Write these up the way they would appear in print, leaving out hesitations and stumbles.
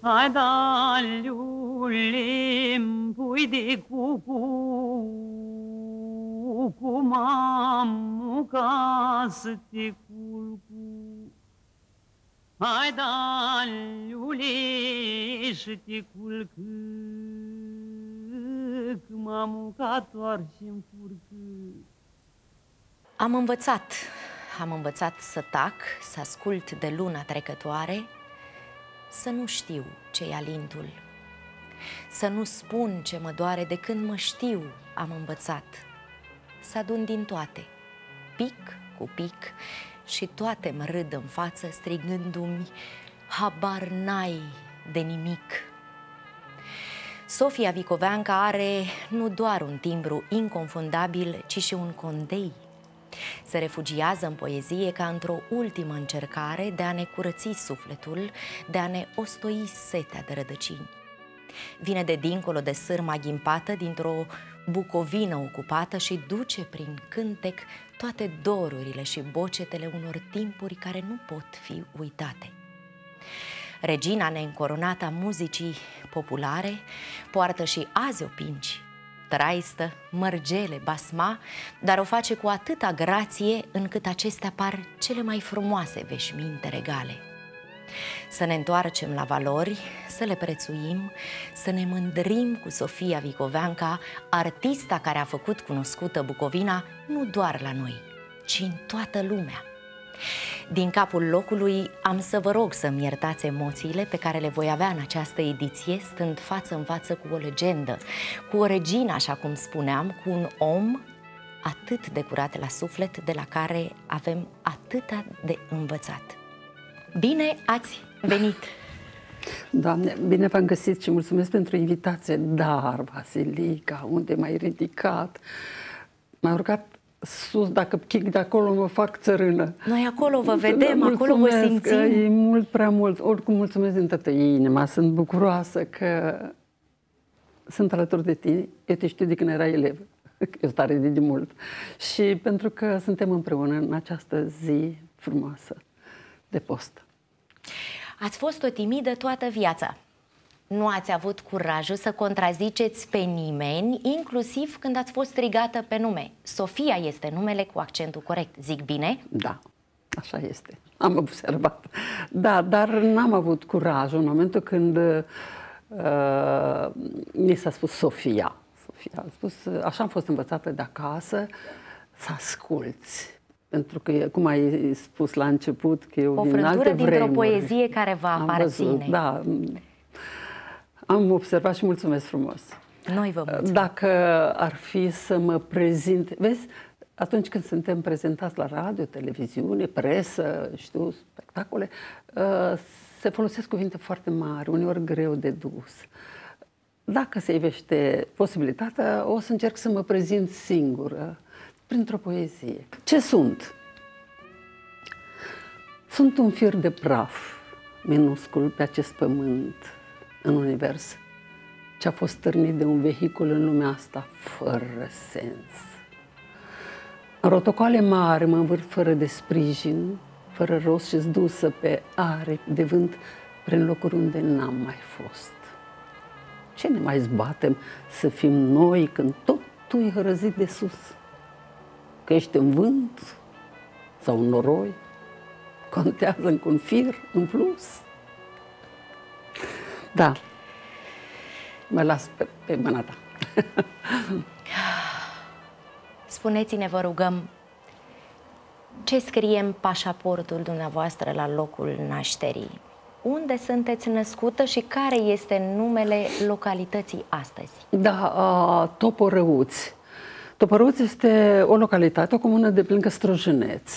Hai daliule-mi pui de cu mamu ca să te culcu. Hai daliule și te culcă, că mamu ca toarce-mi furcă. Am învățat să tac, să ascult de luna trecătoare, să nu știu ce-i alintul, să nu spun ce mă doare de când mă știu. Am învățat să adun din toate, pic cu pic, și toate mă râd în față strigându-mi: habar n-ai de nimic. Sofia Vicoveanca are nu doar un timbru inconfundabil, ci și un condei. Se refugiază în poezie ca într-o ultimă încercare de a ne curăți sufletul, de a ne ostoi setea de rădăcini. Vine de dincolo de sârma ghimpată, dintr-o Bucovină ocupată, și duce prin cântec toate dorurile și bocetele unor timpuri care nu pot fi uitate. Regina neîncoronată a muzicii populare poartă și azi opinci, traistă, mărgele, basma, dar o face cu atâta grație încât acestea par cele mai frumoase veșminte regale. Să ne întoarcem la valori, să le prețuim, să ne mândrim cu Sofia Vicoveanca, artista care a făcut cunoscută Bucovina nu doar la noi, ci în toată lumea. Din capul locului am să vă rog să-mi iertați emoțiile pe care le voi avea în această ediție, stând față în față cu o legendă, cu o regină, așa cum spuneam, cu un om atât de curat la suflet, de la care avem atâta de învățat. Bine ați venit! Doamne, bine v-am găsit și mulțumesc pentru invitație. Dar, Vasilica, unde m-ai ridicat? M-ai urcat sus, dacă pic de acolo mă fac țărână. Noi acolo vă vedem, acolo vă simțim. E mult prea mult. Oricum, mulțumesc din toată inima. Sunt bucuroasă că sunt alături de tine. Eu te știu de când era elev. Eu stare de mult. Și pentru că suntem împreună în această zi frumoasă de post. Ați fost o timidă toată viața. Nu ați avut curajul să contraziceți pe nimeni, inclusiv când ați fost strigată pe nume. Sofia este numele cu accentul corect. Zic bine? Da, așa este. Am observat. Da, dar n-am avut curajul în momentul când mi s-a spus Sofia. Sofia a spus, așa am fost învățată de acasă, să asculți. Pentru că, cum ai spus la început, că eu din alte vremuri. O frântură dintr-o poezie care vă aparține. Văzut, da. Am observat și mulțumesc frumos. Noi vă mulțumim. Dacă ar fi să mă prezint, vezi, atunci când suntem prezentați la radio, televiziune, presă, știu, spectacole, se folosesc cuvinte foarte mari, uneori greu de dus. Dacă se ivește posibilitatea, o să încerc să mă prezint singură, printr-o poezie. Ce sunt? Sunt un fir de praf minuscul pe acest pământ, în univers, ce a fost stârnit de un vehicul în lumea asta fără sens. În rotocoale mari mă învârt fără de sprijin, fără rost și zdusă pe aripi de vânt prin locuri unde n-am mai fost. Ce ne mai zbatem să fim noi când totul e hărăzit de sus? Că ești în vânt sau în noroi, contează încă un fir în plus. Da, mă las pe mâna ta. Spuneți-ne, vă rugăm, ce scrie în pașaportul dumneavoastră la locul nașterii? Unde sunteți născută și care este numele localității astăzi? Da, Toporăuți. Toporăuți este o localitate, o comună de lângă Strojăneț,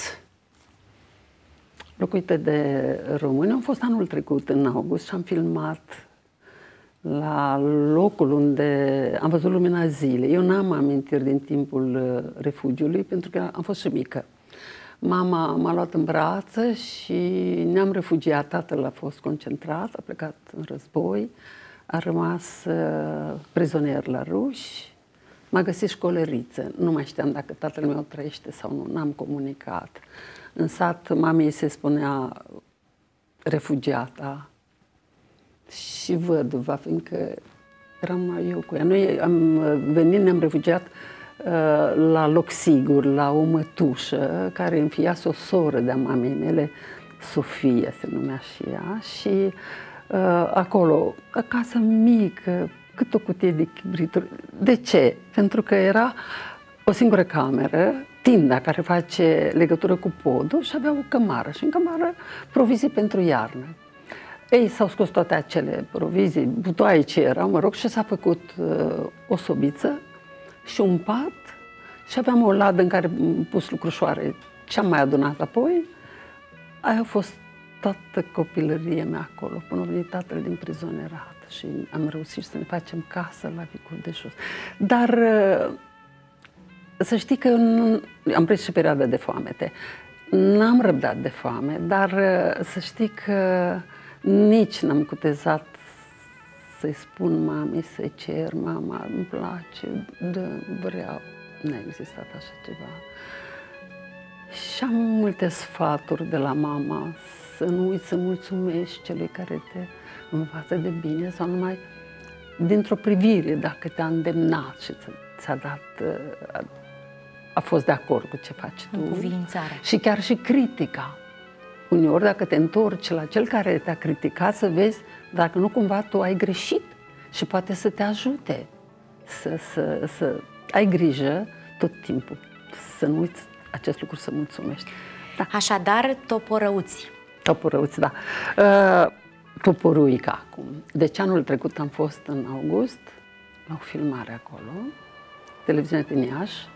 locuită de români. Am fost anul trecut, în august, și am filmat la locul unde am văzut lumina zilei. Eu n-am amintiri din timpul refugiului, pentru că am fost și mică. Mama m-a luat în brață și ne-am refugiat. Tatăl a fost concentrat, a plecat în război, a rămas prizonier la ruși. M-a găsit școlăriță. Nu mai știam dacă tatăl meu trăiește sau nu, n-am comunicat. În sat, mamei se spunea refugiata. și văduva, fiindcă eram numai eu cu ea. Noi am venit, ne-am refugiat la loc sigur, la o mătușă care înfiase o soră de-a mamei mele, Sofia se numea și ea, și acolo, o casă mică, cât o cutie de chibrituri. De ce? Pentru că era o singură cameră, tinda care face legătură cu podul, și avea o cămară, și în cămară provizii pentru iarnă. Ei, s-au scos toate acele provizii, butoaie ce erau, mă rog, și s-a făcut o sobiță și un pat, și aveam o ladă în care am pus lucrușoare, ce-am mai adunat apoi. Aia a fost toată copilăria mea acolo, până a venit tatăl din prizonerat și am reușit să ne facem casă la Vicul de Jos. Dar să știi că am prins și perioada de foamete. N-am răbdat de foame, dar să știi că nici n-am cutezat să-i spun mamei, să-i cer, mama, îmi place, vreau. N-a existat așa ceva. Și am multe sfaturi de la mama, să nu uiți să mulțumești celui care te învață de bine, sau numai dintr-o privire, dacă te-a îndemnat și ți-a dat, a fost de acord cu ce faci tu. Încuviințarea. Și chiar și critica. Uneori, dacă te întorci la cel care te-a criticat, să vezi dacă nu cumva tu ai greșit și poate să te ajute să ai grijă tot timpul, să nu uiți acest lucru, să mulțumești. Da. Așadar, Toporăuți. Toporăuți, da. Toporuica acum. Deci anul trecut am fost în august la o filmare acolo, televiziunea din Iași.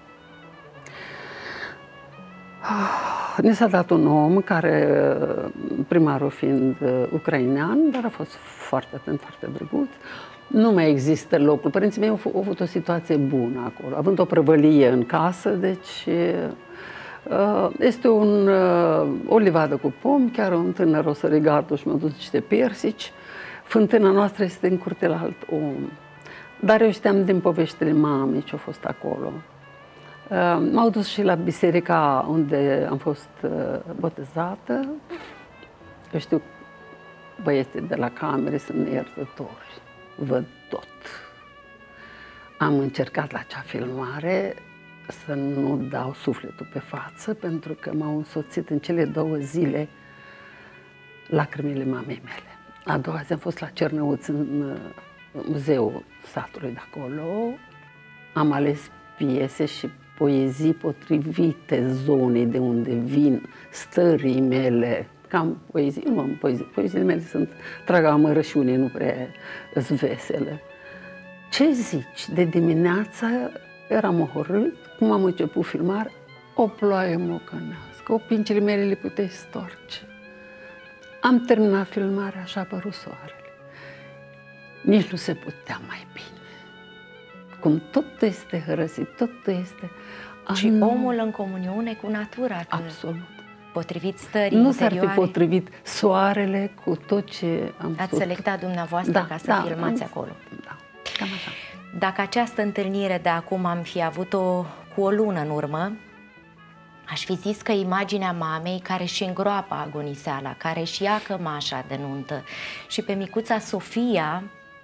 Ne s-a dat un om care, primarul fiind ucrainean, dar a fost foarte atent, foarte drăguț. Nu mai există locul. Părinții mei au avut o situație bună acolo, având o prăvălie în casă, deci este o livadă cu pom, chiar un tânăr o sărigardu și mi-a dus niște persici. Fântâna noastră este în curte la alt om. Dar eu știam din poveștile mamei ce a fost acolo. M-au dus și la biserica unde am fost botezată. Eu știu, băieții de la camere sunt neiertători, văd tot. Am încercat la acea filmare să nu dau sufletul pe față, pentru că m-au însoțit în cele 2 zile lacrimile mamei mele. A doua zi am fost la Cernăuți, în muzeul satului de acolo. Am ales piese și poezii potrivite zonei de unde vin, stării mele. Cam poezii, nu am poezii, poeziile mele sunt tragă amărășune, nu prea sunt vesele. Ce zici? De dimineață eram ohorât, cum am început filmarea, o ploaie mocănească, opincile mele le puteai storce. Am terminat filmarea, așa a apărut soarele. Nici nu se putea mai bine. Cum tot este hărăsit, tot este... Și omul în comuniune cu natura. Absolut. Potrivit stării nu interioare. s-ar fi potrivit soarele cu tot ce am Ați selectat dumneavoastră ca să filmați acolo. Da, cam așa. Dacă această întâlnire de acum am fi avut-o cu o lună în urmă, aș fi zis că imaginea mamei care își îngroapă agoniseala, care își ia cămașa de nuntă și pe micuța Sofia,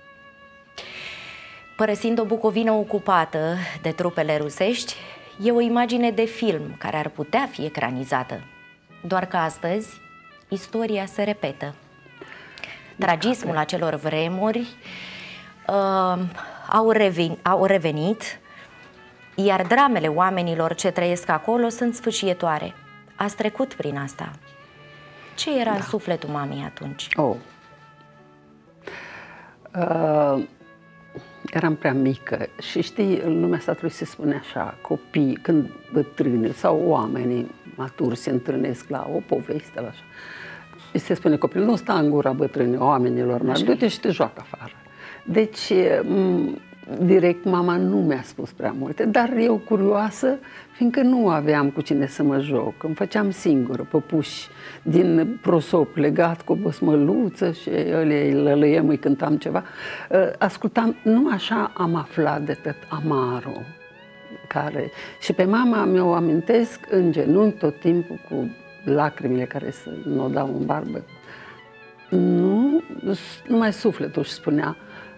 părăsind o Bucovină ocupată de trupele rusești, e o imagine de film care ar putea fi ecranizată. Doar că astăzi istoria se repetă. Tragismul acelor vremuri au revenit, iar dramele oamenilor ce trăiesc acolo sunt sfâșietoare. Ați trecut prin asta. Ce era în sufletul mamei atunci? Eram prea mică și știi, în lumea statului se spune așa, copii, când bătrâni sau oamenii maturi se întâlnesc la o poveste, la așa, se spune copilul, nu sta în gura bătrânii, oamenilor mari, du-te și te joacă afară. Deci, direct, mama nu mi-a spus prea multe, dar eu curioasă, fiindcă nu aveam cu cine să mă joc, îmi făceam singură păpuși din prosop legat cu o băsmăluță și îi lălăiem, îi cântam ceva. Ascultam, nu așa am aflat de tot amarul care... Și pe mama mi-o amintesc în genunchi tot timpul cu lacrimile care se nodau în barbă. Nu numai sufletul își spunea.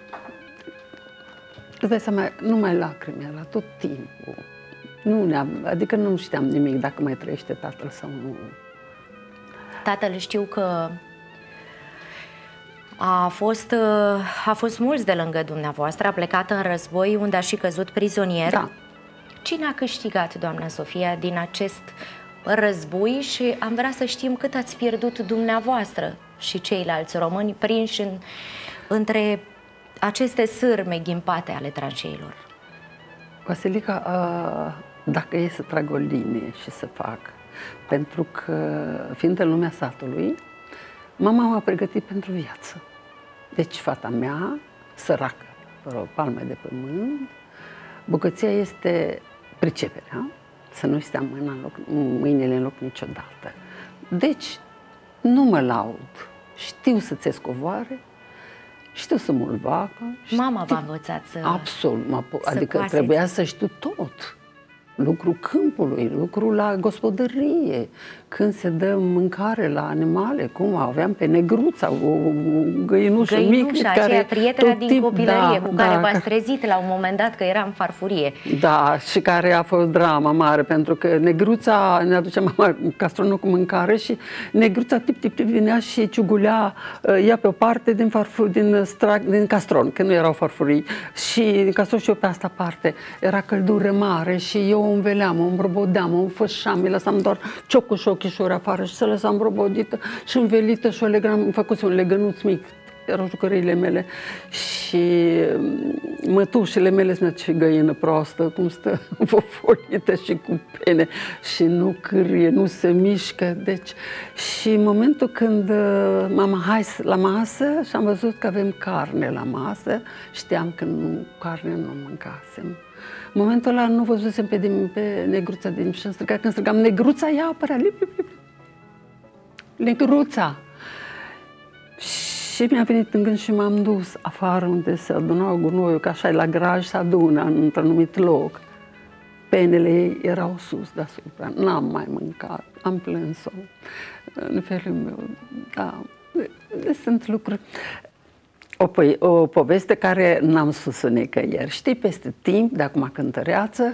Îți dai seama, numai lacrimi era tot timpul. Adică nu știam nimic dacă mai trăiește tatăl sau nu. Tatăl știu că a fost mulți de lângă dumneavoastră, a plecat în război unde a și căzut prizonier. Da. Cine a câștigat, doamna Sofia, din acest război și am vrea să știm cât ați pierdut dumneavoastră și ceilalți români prinși între aceste sârme ghimpate ale tranșeilor? Vasilica, dacă e să trag o linie și să fac, pentru că, fiind în lumea satului, mama m-a pregătit pentru viață. Deci fata mea, săracă, fără o palmă de pământ, bogăția este priceperea, să nu stea mâinile în loc niciodată. Deci, nu mă laud, știu să țesc covoare, știu să mulvacă. Mama v-a învățat să... Absolut, adică coaseți. trebuia să știu tot. Lucrul câmpului, lucrul la gospodărie, când se dă mâncare la animale, cum aveam pe Negruța, o găinușă mică. Aceea prietena din copilărie cu care v-ați care trezit la un moment dat că era în farfurie. Da, și care a fost drama mare, pentru că Negruța ne aducea mama castronul cu mâncare și Negruța tip vinea și ciugulea ea pe o parte din castron, că nu erau farfurii, și din castron și eu pe asta parte. Era căldură mare și eu o înveleam, o îmbrobodeam, o înfășam, îi lăsam doar ciocul și ochișori afară și să lăsam îmbrobodită și învelită și o legram, făcuse un legănuț mic. Erau jucăriile mele și mătușile mele spunea, ce găină proastă, cum stă fofolită și cu pene și nu cârie, nu se mișcă. Deci, și în momentul când m-am hai la masă și am văzut că avem carne la masă, știam că carne nu mâncasem. În momentul ăla nu văzusem pe Negruța din și când strigam, Negruța, ea apărea, Negruța! Și mi-a venit în gând și m-am dus afară unde se adunau gunoiul, că așa e la graj, se adună într-un anumit loc. Penele ei erau sus deasupra, n-am mai mâncat, am plâns-o în felul meu, da, sunt lucruri. O poveste care n-am spus-o nicăieri. Știi, peste timp, de acum cântăreață,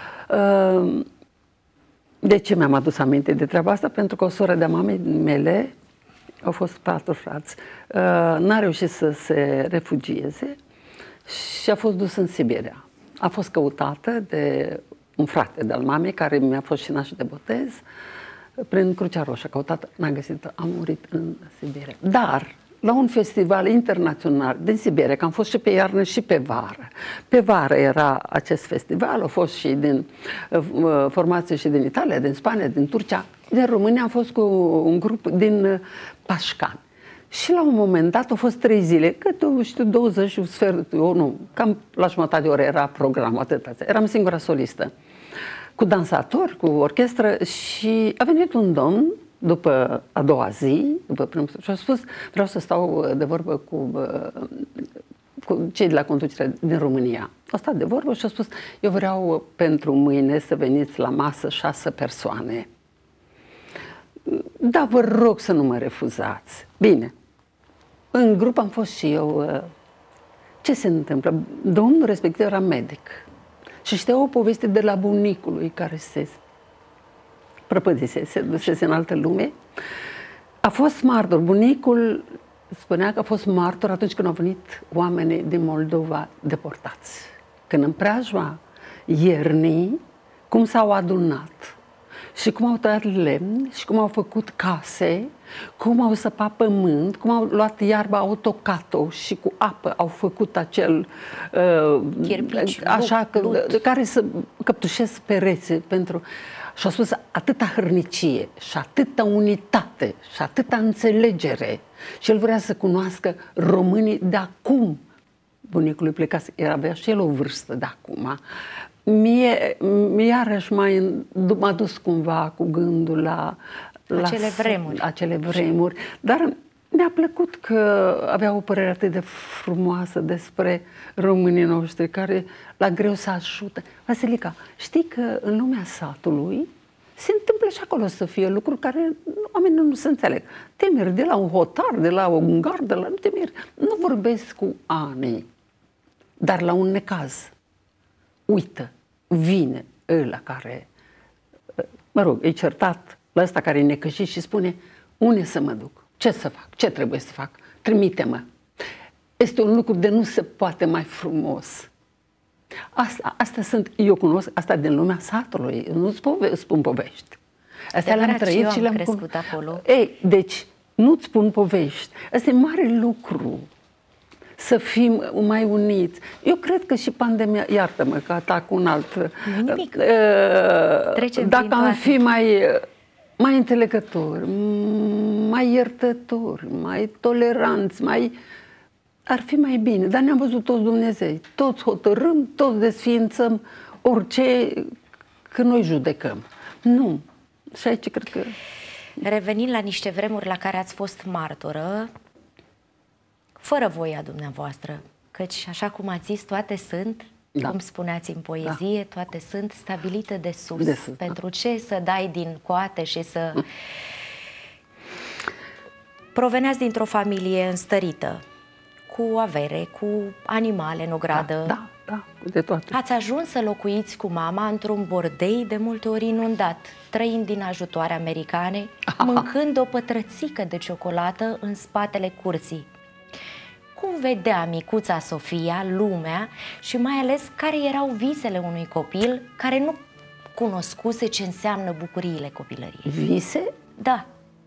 de ce mi-am adus aminte de treaba asta? Pentru că o soră de-a mamei mele, au fost 4 frați, n-a reușit să se refugieze și a fost dus în Siberia. A fost căutată de un frate de-al mamei, care mi-a fost și naș de botez, prin Crucea Roșie. A căutat, n-a găsit, a murit în Siberia. Dar la un festival internațional din Siberia, că am fost și pe iarnă și pe vară. Pe vară era acest festival, au fost și din formații și din Italia, din Spania, din Turcia. Din România am fost cu un grup din Pașcani. Și la un moment dat au fost 3 zile, câte, știu, 20 și un sfert, cam la jumătate de oră era programul, atâta. Eram singura solistă, cu dansatori, cu orchestră și a venit un domn după a doua zi, după primul, și a spus, vreau să stau de vorbă cu cei de la conducerea din România. A stat de vorbă și a spus, eu vreau pentru mâine să veniți la masă 6 persoane. Da, vă rog să nu mă refuzați. Bine, în grup am fost și eu. Ce se întâmplă? Domnul respectiv era medic și știa o poveste de la bunicul lui care se prăpădise, se dusese în altă lume. A fost martor. Bunicul spunea că a fost martor atunci când au venit oamenii din Moldova deportați. Când în preajma iernii, cum s-au adunat și cum au tăiat lemn și cum au făcut case, cum au săpat pământ, cum au luat iarba, au tocat-o și cu apă au făcut acel chirpici, așa, care să căptușesc perețe pentru... Și a spus atâta hărnicie și atâta unitate și atâta înțelegere și el vrea să cunoască românii de acum. Bunicul lui plecase, avea și el o vârstă de acum. Mie iarăși m-a dus cumva cu gândul la acele vremuri. Dar mi-a plăcut că avea o părere atât de frumoasă despre românii noștri, care la greu se ajută. Vasilica, știi că în lumea satului se întâmplă și acolo să fie lucruri care oamenii nu se înțeleg. Te miri de la un hotar, de la un gard, nu te miri. Nu vorbesc cu ani, dar la un necaz. Uită, vine ăla care, mă rog, e certat, la ăsta care e necăjit și spune, unde să mă duc? Ce să fac? Ce trebuie să fac? Trimite-mă. Este un lucru de nu se poate mai frumos. Asta sunt, eu cunosc asta din lumea satului, nu-ți spun povești. Astea le-am trăit și le-am crescut acolo. Ei, deci, nu-ți spun povești. Asta e mare lucru. Să fim mai uniți. Eu cred că și pandemia, iartă-mă că atac un alt... Nimic. Dacă am fi mai înțelegători, mai iertători, mai toleranți, ar fi mai bine. Dar ne-am văzut toți Dumnezei. Toți hotărâm, toți desființăm orice, că noi judecăm. Nu. Și aici cred că... Revenind la niște vremuri la care ați fost martoră, fără voia dumneavoastră, căci, așa cum ați zis, toate sunt, cum spuneați în poezie, toate sunt stabilite de sus. Pentru ce să dai din coate și să... Proveneați dintr-o familie înstărită, cu avere, cu animale în ogradă. Da, de toate. Ați ajuns să locuiți cu mama într-un bordei de multe ori inundat, trăind din ajutoare americane, mâncând o pătrățică de ciocolată în spatele curții. Cum vedea micuța Sofia lumea și mai ales care erau visele unui copil care nu cunoscuse ce înseamnă bucuriile copilăriei? Vise? Da.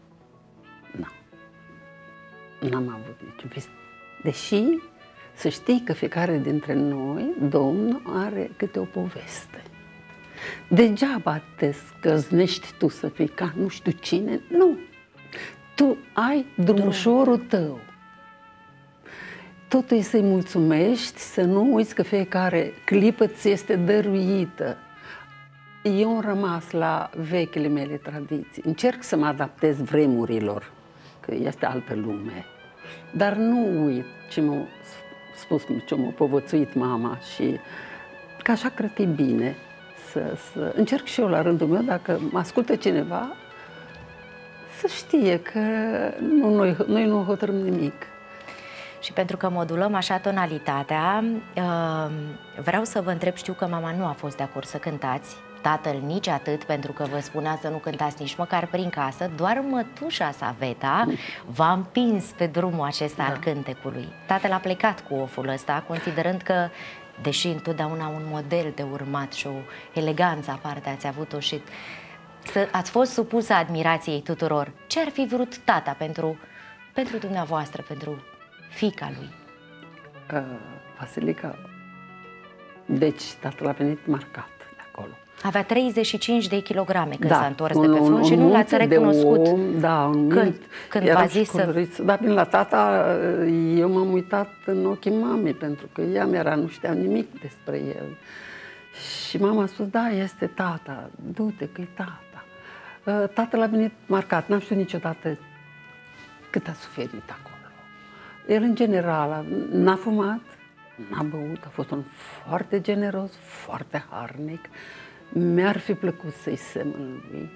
N-am avut niciun vis. Deși să știi că fiecare dintre noi, Domnul are câte o poveste. Degeaba te scăznești tu să fii ca nu știu cine, nu. Tu ai drumușorul tău. Totul e să-i mulțumești, să nu uiți că fiecare clipă ți este dăruită. Eu am rămas la vechile mele tradiții. Încerc să mă adaptez vremurilor, că este altă lume. Dar nu uit ce m-a spus, ce m-a povățuit mama și că așa cred că e bine să încerc și eu la rândul meu, dacă mă ascultă cineva, să știe că noi nu hotărâm nimic. Și pentru că modulăm așa tonalitatea, vreau să vă întreb, știu că mama nu a fost de acord să cântați, tatăl nici atât, pentru că vă spunea să nu cântați nici măcar prin casă, doar mătușa sa, Veta, v-a împins pe drumul acesta al cântecului. Tatăl a plecat cu oful ăsta, considerând că, deși întotdeauna un model de urmat și o eleganță aparte ați avut-o și ați fost supusă admirației tuturor, ce ar fi vrut tata pentru dumneavoastră, pentru fiica lui? Vasilica, deci tatăl a venit marcat de acolo. Avea 35 de kilograme când s-a întors de pe front și nu l-ați recunoscut. Când v-a zis să... Dar bine, la tata, eu m-am uitat în ochii mamei, pentru că ea nu știa nimic despre el. Și mama a spus, da, este tata, du-te că e tata. Tatăl a venit marcat, n-am știut niciodată cât a suferit acolo. El, în general, n-a fumat, n-a băut, a fost un foarte generos, foarte harnic. Mi-ar fi plăcut să-i semăn lui.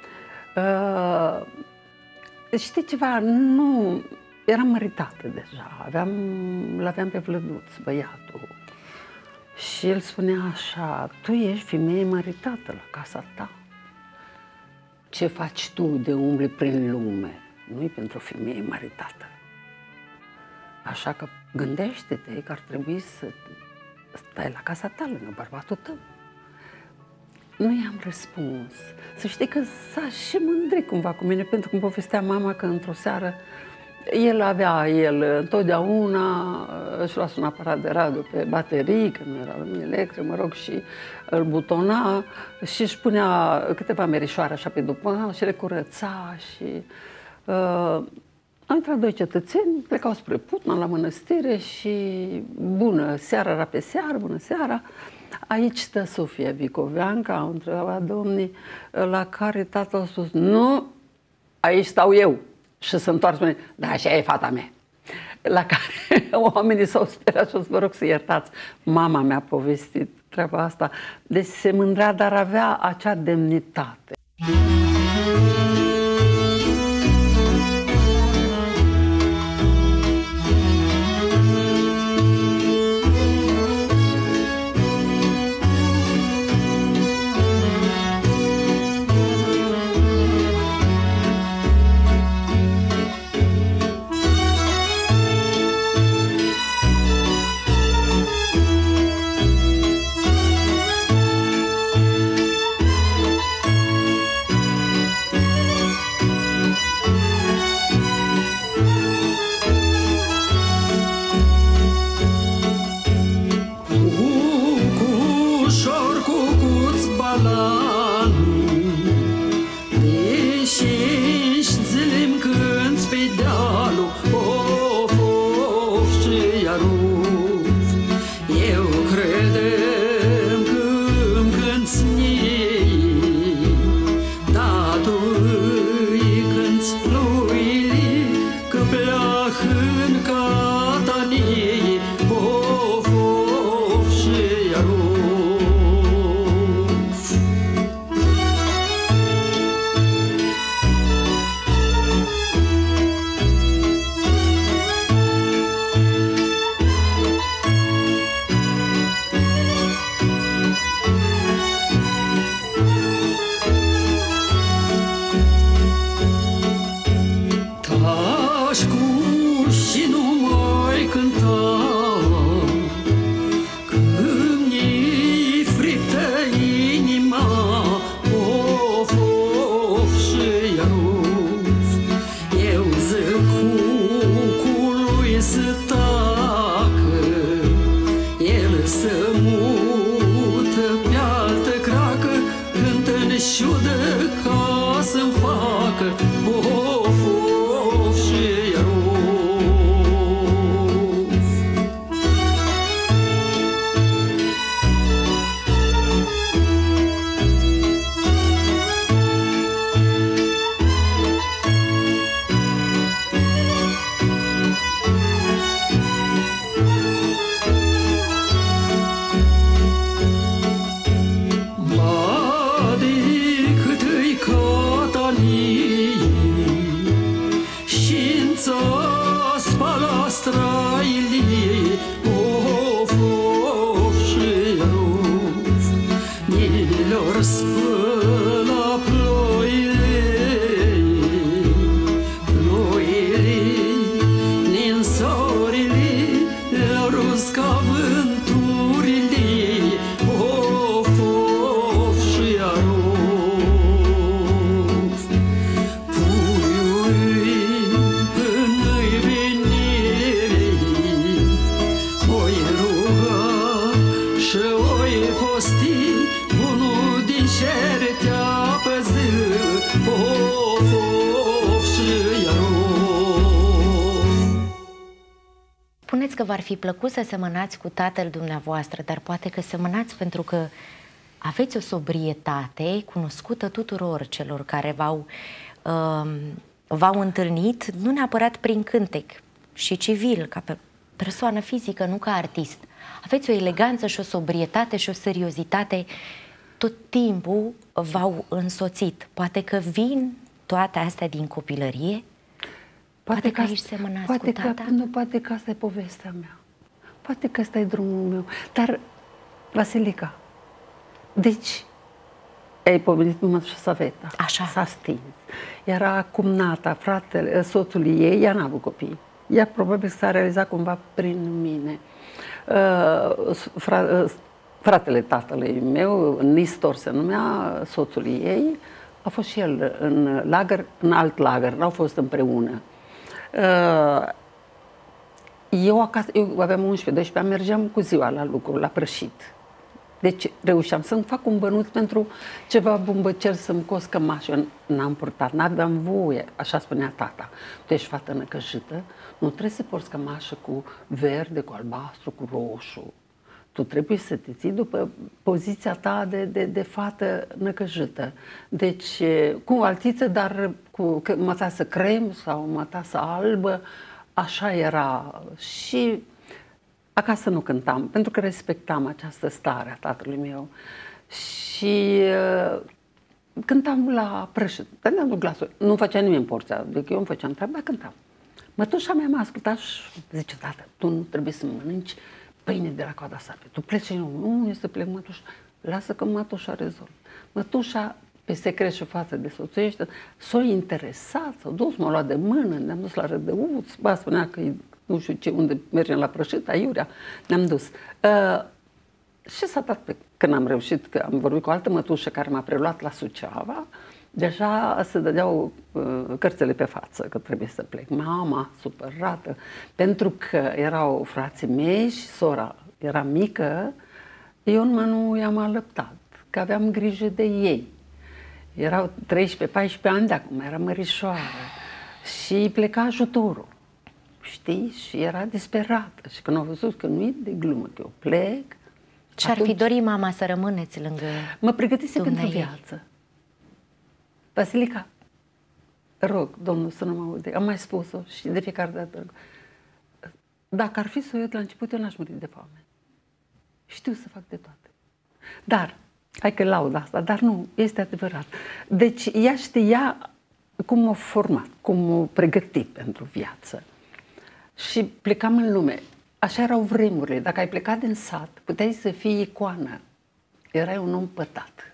Știi ceva? Nu... Eram măritată deja, l-aveam pe Vlăduț, băiatul. Și el spunea așa, tu ești femeie măritată la casa ta. Ce faci tu de umbli prin lume? Nu-i pentru o femeie măritată. Așa că gândește-te că ar trebui să stai la casa ta lângă bărbatul tău. Nu i-am răspuns. Să știi că s-a și mândrit cumva cu mine, pentru că îmi povestea mama că într-o seară el întotdeauna își luase un aparat de radio pe baterii, că nu era lumină electrică, mă rog, și îl butona și își punea câteva merișoare așa pe după și le curăța și... Au intrat doi cetățeni, plecau spre Putna, la mănăstire și bună seara, era pe seară, bună seara. Aici stă Sofia Vicoveanca, au întrebat domnii, la care tatăl a spus, nu, aici stau eu. Și se întoarce, da, așa e fata mea. La care oamenii s-au speriat și o să vă rog să iertați. Mama mi-a povestit treaba asta. Deci se mândrea, dar avea acea demnitate. și nu mai cânta. Când mi friptă inima, of, of și iaruf, eu zic cucului să tacă, el să mută pe altă cracă, cântă-n șudă ca să-mi facă of, of și iaruf. Spăla ploile, ploile nin sorile, le-au ruscat vânturile, of, of și aruf. Puiului până-i venire, o-i ruga și o-i posti, cer te-a păzit, of, of și iaruf. Spuneți că v-ar fi plăcut să semănați cu tatăl dumneavoastră, dar poate că semănați pentru că aveți o sobrietate cunoscută tuturor celor care v-au întâlnit, nu neapărat prin cântec, și civil, ca persoană fizică, nu ca artist. Aveți o eleganță și o sobrietate și o seriozitate tot timpul v-au însoțit. Poate că vin toate astea din copilărie? Poate că aici semănați cu tata? Nu, poate că asta e povestea mea. Poate că ăsta e drumul meu. Dar, Vasilica, deci, ai pomenit mătușa Saveta. Așa. S-a stins. Era cumnata, fratele, soțul ei, ea n-a avut copii. Ea probabil s-a realizat cumva prin mine. Fratele tatălui meu, Nistor se numea, soțul ei, a fost și el în lagăr, în alt lagăr, n-au fost împreună. Eu acasă, eu aveam 11-12 ani, mergeam cu ziua la lucru, la prășit. Deci reușeam să-mi fac un bănuț pentru ceva bumbăcel, să-mi cos cămașă. Eu n-am purtat, n-aveam voie, așa spunea tata. Tu ești fată năcăjită, nu trebuie să porți cămașă cu verde, cu albastru, cu roșu. Tu trebuie să te ții după poziția ta de fată năcăjită. Deci, cu o altiță, dar cu mătasă crem sau mătasă albă, așa era. Și acasă nu cântam, pentru că respectam această stare a tatălui meu. Și cântam la prășit, dădeam un glasul. Nu făcea nimeni porția, deci eu îmi făceam treaba, dar cântam. Mătușa mea m-a ascultat și zice, tată, tu nu trebuie să mănânci pâine de la coada sarpe. Tu pleci și eu, nu este plec, mătușa. Lasă că mătușa rezolvă. Mătușa, pe secret și față de soțuiește, s-a interesat, s-a dus, m-a luat de mână, ne-am dus la Rădăuț, ba spunea că nu știu ce, unde mergem la prășit, aiurea, ne-am dus. Și s-a dat când am reușit, că am vorbit cu o altă mătușă care m-a preluat la Suceava, deja se dădeau cărțile pe față că trebuie să plec. Mama, supărată, pentru că erau frații mei și sora era mică, eu nu i-am alăptat, că aveam grijă de ei. Erau 13-14 ani de acum, era mărișoară și pleca ajutorul, știi? Și era disperată și când au văzut că nu e de glumă, că eu plec. Și-ar fi dorit mama să rămâneți lângă mă pregătise pentru dumneai. viață. Vasilica, rog, Domnul să nu mă aude, am mai spus-o și de fiecare dată. Dacă ar fi să o iau de la început, eu n-aș muri de foame. Știu să fac de toate. Dar, hai că laud asta, dar nu, este adevărat. Deci ea știa cum m-a format, cum m-a pregătit pentru viață. Și plecam în lume. Așa erau vremurile. Dacă ai plecat din sat, puteai să fii icoană. Erai un om pătat.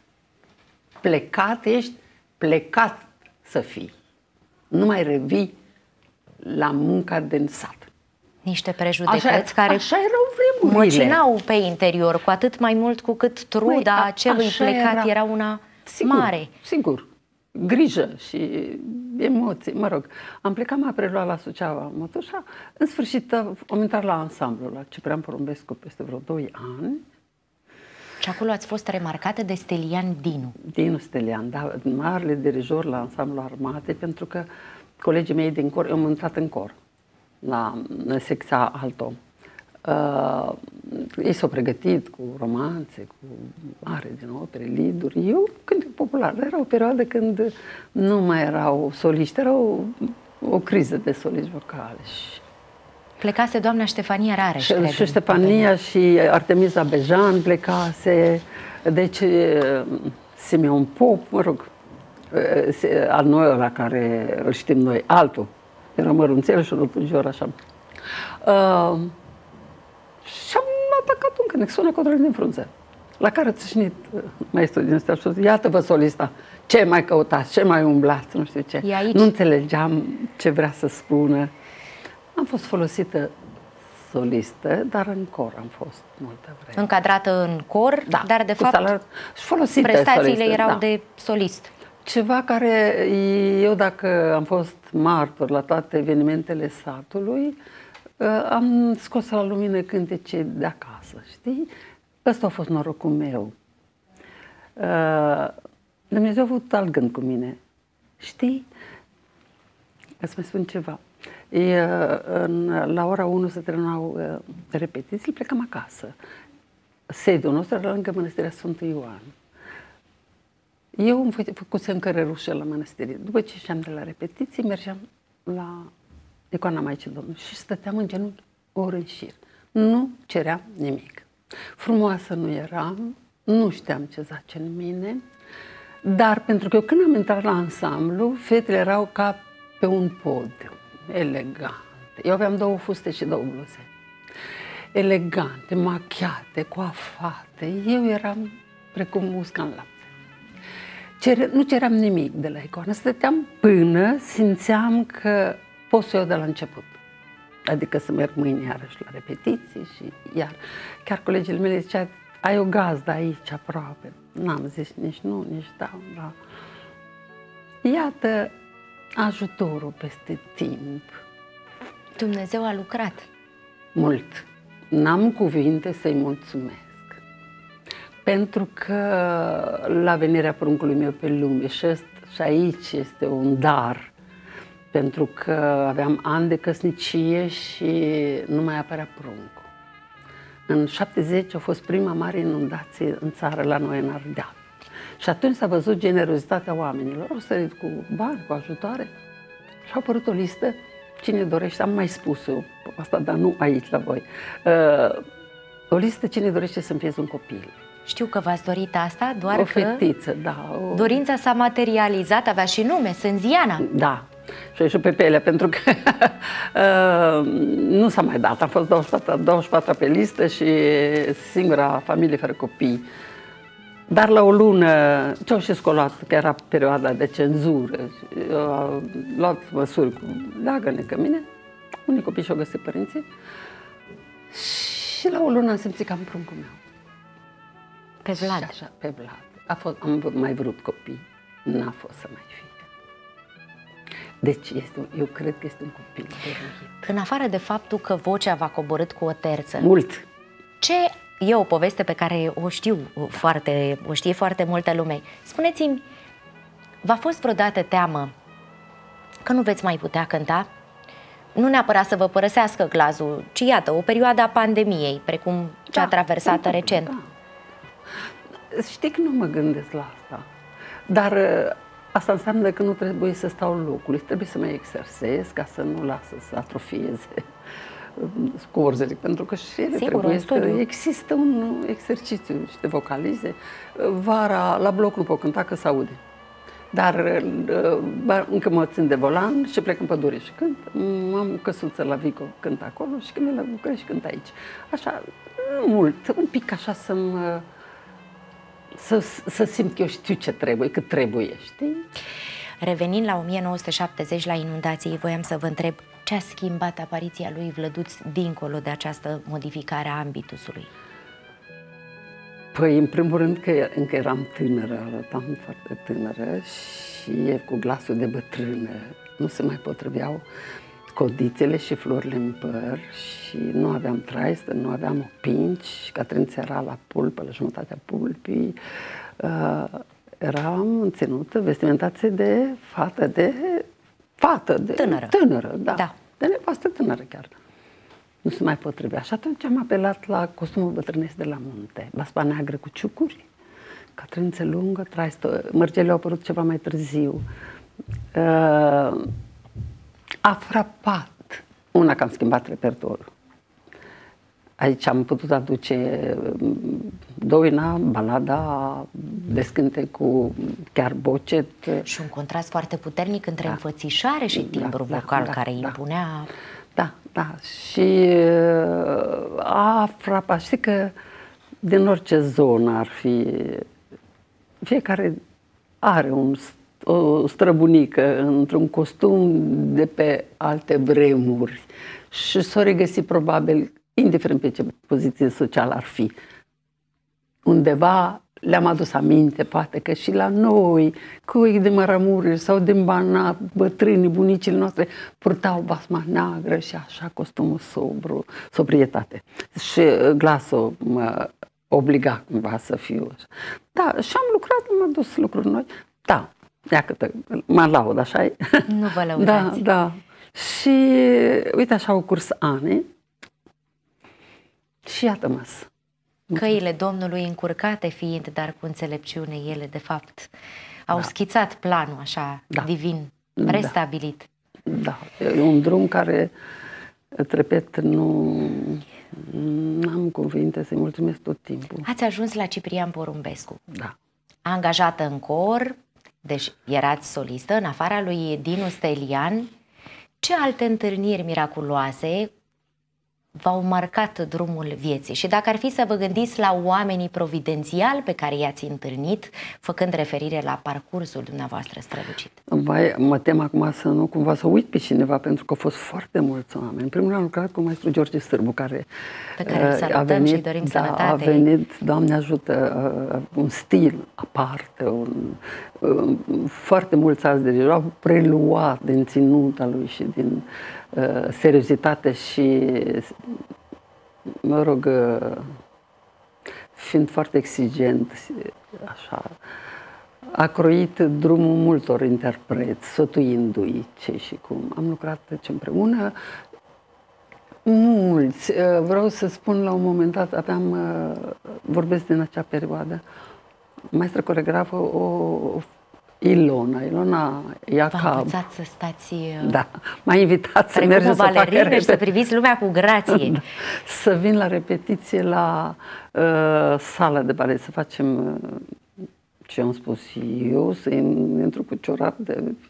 Plecat ești, plecat să fii. Nu mai revii la munca din sat. Niște prejudecăți care așa erau vremurile. măcinau pe interior, cu atât mai mult cu cât truda celui plecat era una mare. Sigur, grijă și emoții, mă rog. Am plecat, m-a preluat la Suceava mătușa, în sfârșit am intrat la ansamblu, la Ciprian Porumbescu, peste vreo 2 ani. Și acolo ați fost remarcată de Stelian Dinu. Dinu Stelian, da, marele dirijor la ansamblu Armate, pentru că colegii mei din cor, eu am intrat în cor, la secția alto. Ei s-au pregătit cu romanțe, cu are din opere, liduri. Eu cântec popular, dar era o perioadă când nu mai erau soliști, era o criză de soliști vocale. Plecase doamna Ștefania Rareș, cred. Și Ștefania și Artemisa Bejan plecase, deci Simeon Pop, mă rog, al noi la care îl știm noi, altul. Era mărunțel și rotunjor, așa. Și am atacat un cântec, sună Codrălin din frunze, la care a țâșnit maestrul din ăsta și a zis, iată-vă solista, ce mai căutați, ce mai umblați, nu știu ce. Nu înțelegeam ce vrea să spună. Am fost folosită solistă, dar în cor am fost multă vreme. Încadrată în cor, da, dar de fapt prestațiile solistă, erau de solist. Ceva care eu, dacă am fost martor la toate evenimentele satului, am scos la lumină cântece de acasă, știi? Ăsta a fost norocul meu. Dumnezeu a avut alt gând cu mine. Știi? Îți mai spun ceva. La ora 1 se terminau repetiții, plecam acasă. Sediul nostru era lângă Mănăstirea Sfântul Ioan. Eu îmi făcusem cărărușă la mănăstire. După ce ieșeam de la repetiții, mergeam la icoana Maicii Domnului și stăteam în genunchi o oră în șir. Nu ceream nimic. Frumoasă nu eram, nu știam ce zace în mine, dar pentru că eu când am intrat la ansamblu, fetele erau ca pe un pod, elegante. Eu aveam 2 fuste și 2 bluze. Elegante, machiate, coafate. Eu eram precum musca în lapte. Nu ceream nimic de la icoană, stăteam până simțeam că pot să o iau de la început. Adică să merg mâine iarăși la repetiții și iar. Chiar colegii mele zicea, ai o gazdă aici aproape. N-am zis nici nu, nici da. Iată ajutorul peste timp. Dumnezeu a lucrat. Mult. N-am cuvinte să-i mulțumesc. Pentru că la venirea pruncului meu pe lume și aici este un dar. Pentru că aveam ani de căsnicie și nu mai apărea pruncul. În 70 a fost prima mare inundație în țară, la noi în Ardeal. Și atunci s-a văzut generozitatea oamenilor. Au sărit cu bani, cu ajutoare și a apărut o listă. Cine dorește, am mai spus eu asta, dar nu aici la voi. O listă, cine dorește să înfieze un copil. Știu că v-ați dorit asta, doar o fetiță, da. Dorința s-a materializat, avea și nume, Sânziana. Da. Și a pe Pelea, pentru că nu s-a mai dat. Am fost 24 pe listă și singura familie fără copii. Dar la o lună, Ceaușescu a luat, că era perioada de cenzură, a luat măsuri cu leagă-ne că mine, unii copii și-au găsit părinții și la o lună am simțit că am pruncul meu. Pe Vlad. Așa, pe Vlad. Am mai vrut copii, n-a fost să mai fie. Deci eu cred că este un copil dăruit. În afară de faptul că vocea v-a coborât cu o terță. Mult. Ce e o poveste pe care o știe foarte multă lume. Spuneți-mi, v-a fost vreodată teamă că nu veți mai putea cânta? Nu neapărat să vă părăsească glazul, ci iată, o perioadă a pandemiei, precum cea traversată recent. Da. Știi că nu mă gândesc la asta, dar asta înseamnă că nu trebuie să stau în locul, trebuie să mă exersez ca să nu lasă să atrofieze scorzele, pentru că și ele trebuie să există un exercițiu și de vocalize. Vara la bloc nu pot cânta că se aude, dar încă mă țin de volan și plec în pădure și cânt. Am căsuță la Vico, cânt acolo și când merg la București cânt aici. Așa, mult, un pic așa să simt că eu știu ce trebuie, cât trebuie, știi? Revenind la 1970, la inundații, voiam să vă întreb ce a schimbat apariția lui Vlăduț dincolo de această modificare a ambitusului? Păi, în primul rând că încă eram tânără, arătam foarte tânără și cu glasul de bătrână. Nu se mai potriveau codițele și florile în păr și nu aveam traistă, nu aveam opinci. Catrința era la pulpă, la jumătatea pulpii. Eram ținută, vestimentație de fată, de tânără, da. De nevastă tânără chiar. Nu se mai potrivea. Și atunci am apelat la costumul bătrânesc de la munte. Basma neagră cu ciucuri, catrință lungă, traistă. Mărgele au apărut ceva mai târziu. A frapat una că am schimbat repertoriul. Aici am putut aduce Doina, balada, descânte cu chiar bocet. Și un contrast foarte puternic între înfățișare și timbru vocal care impunea... Da. Și a frapat. Știi că din orice zonă ar fi, fiecare are o străbunică într-un costum de pe alte vremuri și s-o regăsi probabil, indiferent pe ce poziție socială ar fi. Undeva le-am adus aminte, poate că și la noi, cui de măramuri sau de Banat, bătrânii, bunicile noastre purtau basma neagră și așa costumul sobru, sobrietate. Și glasul mă obliga cumva să fiu așa. Da, și am lucrat, am adus lucruri noi. Da, iată, mă laud, așa-i? Nu vă lăudați. Da. Și uite, așa au curs ani și iată-mă. Căile Domnului încurcate fiind, dar cu înțelepciune, ele de fapt au schițat planul așa divin, restabilit. Da, e un drum care, repet, nu am cuvinte să-i mulțumesc tot timpul. Ați ajuns la Ciprian Porumbescu. Da. Angajată în cor, deci erați solistă, în afara lui Dinu Stelian. Ce alte întâlniri miraculoase v-au marcat drumul vieții? Și dacă ar fi să vă gândiți la oamenii providențiali pe care i-ați întâlnit, făcând referire la parcursul dumneavoastră strălucit. Mă tem acum să nu cumva să uit pe cineva, pentru că au fost foarte mulți oameni. În primul rând am lucrat cu maestru George Sârbu, pe care îl salutăm și dorim sănătate. A venit, Doamne ajută, un stil aparte, foarte mulți alți dirigeri au preluat din ținuta lui și din seriozitate și, mă rog, fiind foarte exigent, așa, a croit drumul multor interpreți, sfătuindu-i ce și cum. Am lucrat împreună, mulți. Vreau să spun, la un moment dat, vorbesc din acea perioadă, maestră coregrafă, Ilona Iacab. V-a învățat să stați... Da, m-a invitat să mergem să facă și să priviți lumea cu grație. Da. Să vin la repetiție la sala de balet, să facem ce am spus eu, să intru cu ciorap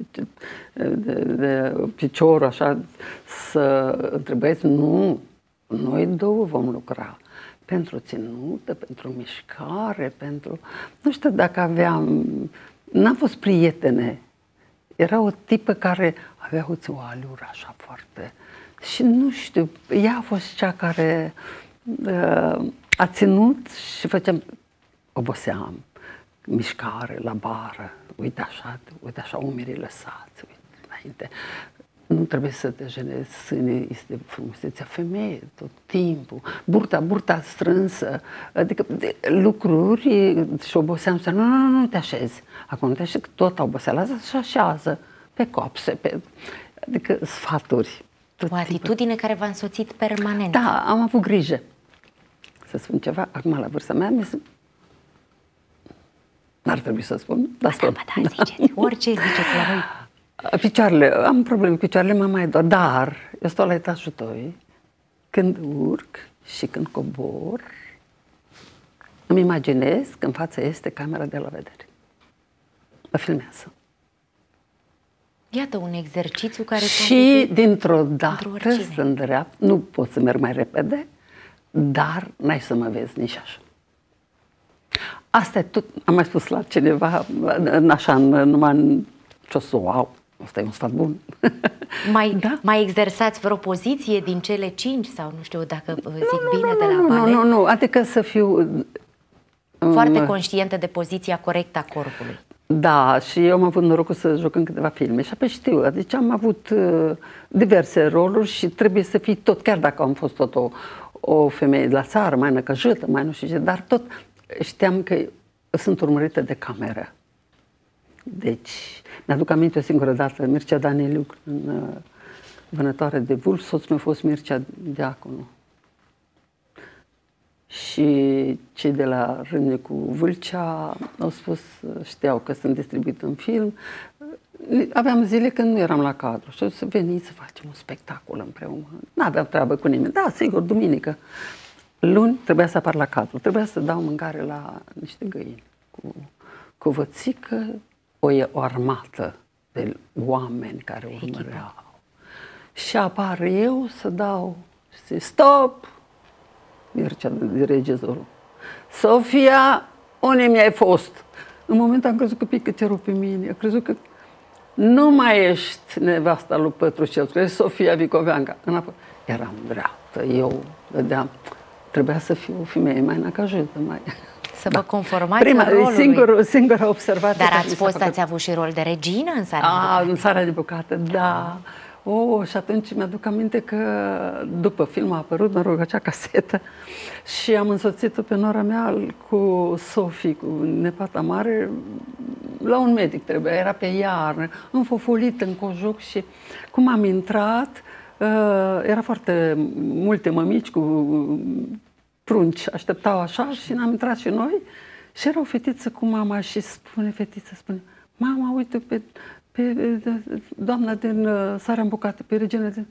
de picior, așa, să întrebați, nu, noi două vom lucra. Pentru ținută, pentru mișcare, pentru... Nu știu dacă aveam... N-am fost prietene. Era o tipă care avea o alură așa foarte... Și nu știu, ea a fost cea care a ținut și făceam... Oboseam, mișcare la bară, uite așa, umerii lăsați, uite, înainte. Nu trebuie să te jenezi, sânii, este frumusețea femeie tot timpul, burta strânsă, adică lucruri și oboseam să nu te așezi. Acum nu te așezi, că tot oboseala și așează pe copse, adică sfaturi. O atitudine care v-a însoțit permanent. Da, am avut grijă. Să spun ceva, acum la vârsta mea, n-ar trebui să spun, dar spun. Da, ziceți, orice ziceți la voi. Picioarele, am probleme cu picioarele, mă mai doar, dar eu stau la etajul 2, când urc și când cobor, îmi imaginez că în față este camera de la vedere. Mă filmează. Iată un exercițiu care... Și dintr-o dată să îndreapt, nu pot să merg mai repede, dar n-ai să mă vezi nici așa. Asta e tot, am mai spus la cineva, așa, numai Și o să wow, ăsta e un sfat bun. Mai exersați vreo poziție din cele 5 sau nu știu dacă zic bine de la balet? Nu, adică să fiu... Foarte conștientă de poziția corectă a corpului. Da, și eu am avut norocul să joc în câteva filme și apoi știu, deci am avut diverse roluri și trebuie să fii tot, chiar dacă am fost tot o femeie de la țară, mai năcăjită, mai nu știu ce, dar tot știam că sunt urmărită de cameră. Deci, mi-aduc aminte o singură dată, Mircea Daniliu, în Vânătoare de vulpi, soțul meu a fost Mircea Diaconu. Și cei de la Râmnicu Vâlcea au spus, știau că sunt distribuit în film, aveam zile când nu eram la cadru și să veniți să facem un spectacol împreună. N-aveam treabă cu nimeni, da, sigur, duminică. Luni trebuia să apar la cadru, trebuia să dau mâncare la niște găini cu vățică, o armată de oameni care urmăreau. Și apar eu să dau, stop! Mircea, regizorul. Sofia, unde mi-ai fost? În momentul am crezut că pică cerul pe mine, am crezut că nu mai ești nevasta lui Pătrucescu, ești Sofia Vicoveanca. Înapoi. Eram dreaptă, eu vedeam, trebuia să fiu o femeie mai năcăjită, mai... Să vă conformați rolului. Singura observație. Dar ați avut și rol de regină în Sara de Bucate? În Sara de Bucate, da. Și atunci mi-aduc aminte că după film a apărut, mă rog, acea casetă și am însoțit-o pe nora mea cu Sofie, cu nepata mare, la un medic trebuia, era pe iarnă, înfofolit în cojoc și cum am intrat, era foarte multe mămici cu prunci, așteptau așa și n-am intrat și noi și era o fetiță cu mama și fetița spune, mama, uite pe doamna din Sara în Bucate, pe regina din...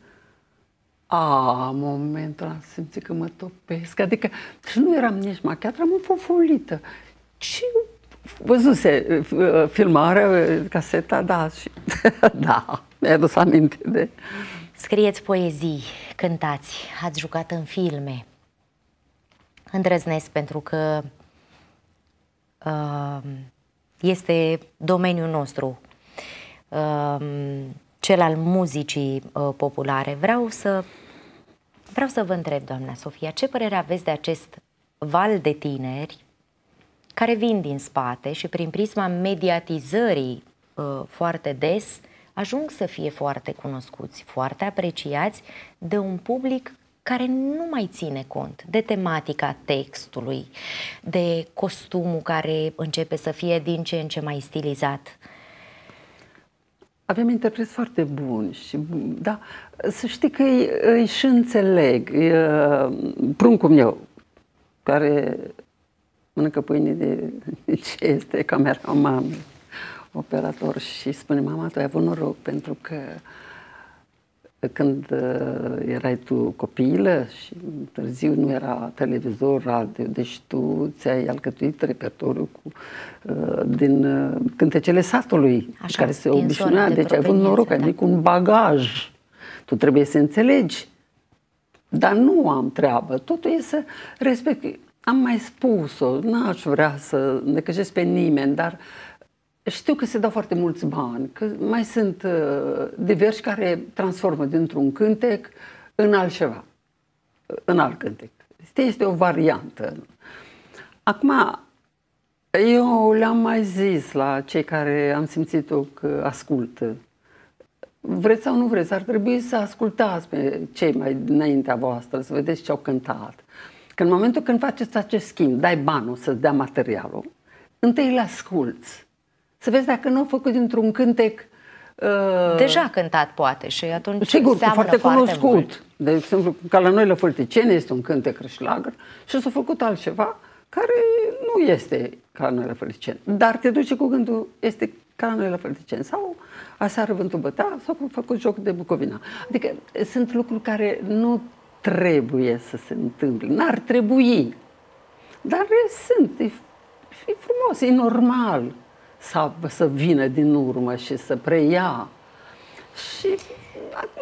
Momentul am simțit că mă topesc, adică și nu eram nici machiată, eram înfofolită. Și văzuse filmarea, caseta, da, și da, mi-a adus aminte de... Scrieți poezii, cântați, ați jucat în filme. Îndrăznesc pentru că este domeniul nostru, cel al muzicii populare. Vreau să vă întreb, doamna Sofia, ce părere aveți de acest val de tineri care vin din spate și prin prisma mediatizării foarte des ajung să fie foarte cunoscuți, foarte apreciați de un public care nu mai ține cont de tematica textului, de costumul care începe să fie din ce în ce mai stilizat? Avem interpreți foarte buni și, da, să știi că îi și înțeleg. Pruncul meu, care mănâncă pâine de ce este cameraman, operator, și spune, mama, tu ai avut noroc pentru că când erai tu copilă și târziu nu era televizor, radio, deci tu ți-ai alcătuit repertoriul din cântecele satului, așa, care se obișnuia, deci ai avut noroc, ai venit cu un bagaj, tu trebuie să înțelegi, dar nu am treabă, totul e să respect. Am mai spus-o, n-aș vrea să necăjesc pe nimeni, dar știu că se dau foarte mulți bani, că mai sunt diversi care transformă dintr-un cântec în altceva, în alt cântec. Este o variantă. Acum, eu le-am mai zis la cei care am simțit-o că ascultă. Vreți sau nu vreți, ar trebui să ascultați pe cei mai dinaintea voastră, să vedeți ce au cântat. Că în momentul când faceți acest schimb, dai banul să-ți dea materialul, întâi le asculți. Să vezi dacă nu au făcut dintr-un cântec... Deja cântat, poate, și atunci sigur, foarte cunoscut. Mult. De exemplu, ca la noi la Fălticeni este un cântec șlagăr și s-a făcut altceva care nu este ca la noi la Fălticeni. Dar te duce cu gândul, este ca la noi la Fălticeni. Sau aseară vântul bătea, s-a făcut joc de Bucovina. Adică sunt lucruri care nu trebuie să se întâmple. N-ar trebui. Dar sunt. E frumos, e normal să vină din urmă și să preia. Și depinde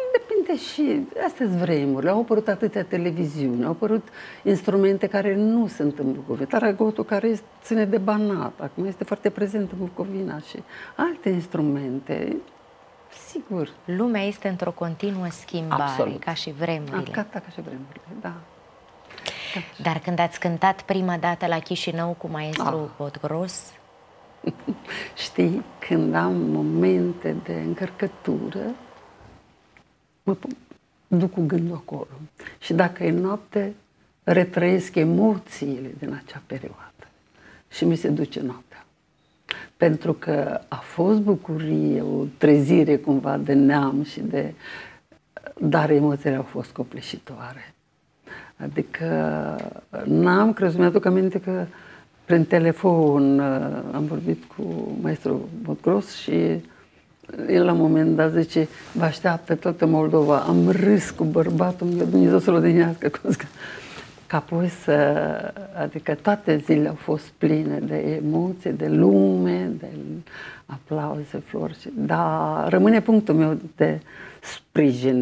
deși astea sunt vremurile, au apărut atâtea televiziuni, au apărut instrumente care nu sunt în Bucovina. Taragotul, care ține de Banat, acum este foarte prezent în Bucovina, și alte instrumente, sigur. Lumea este într-o continuă schimbare, Absolut. ca și vremurile. Ca și vremurile, da. Dar când ați cântat prima dată la Chișinău cu maestru Podgros? Știi, când am momente de încărcătură, mă duc cu gândul acolo. Și dacă e noapte, retrăiesc emoțiile din acea perioadă. Și mi se duce noaptea. Pentru că a fost bucurie, o trezire cumva de neam și de... Dar emoțiile au fost copleșitoare. Adică n-am crezut, mi-aduc aminte că prin telefon am vorbit cu maestru Podgros și el la un moment dat zice: vă așteaptă toată Moldova. Am râs cu bărbatul meu, Dumnezeu să-l odihnească. Că apoi adică toate zilele au fost pline de emoții, de lume, de aplauze, flori. Dar rămâne punctul meu de sprijin.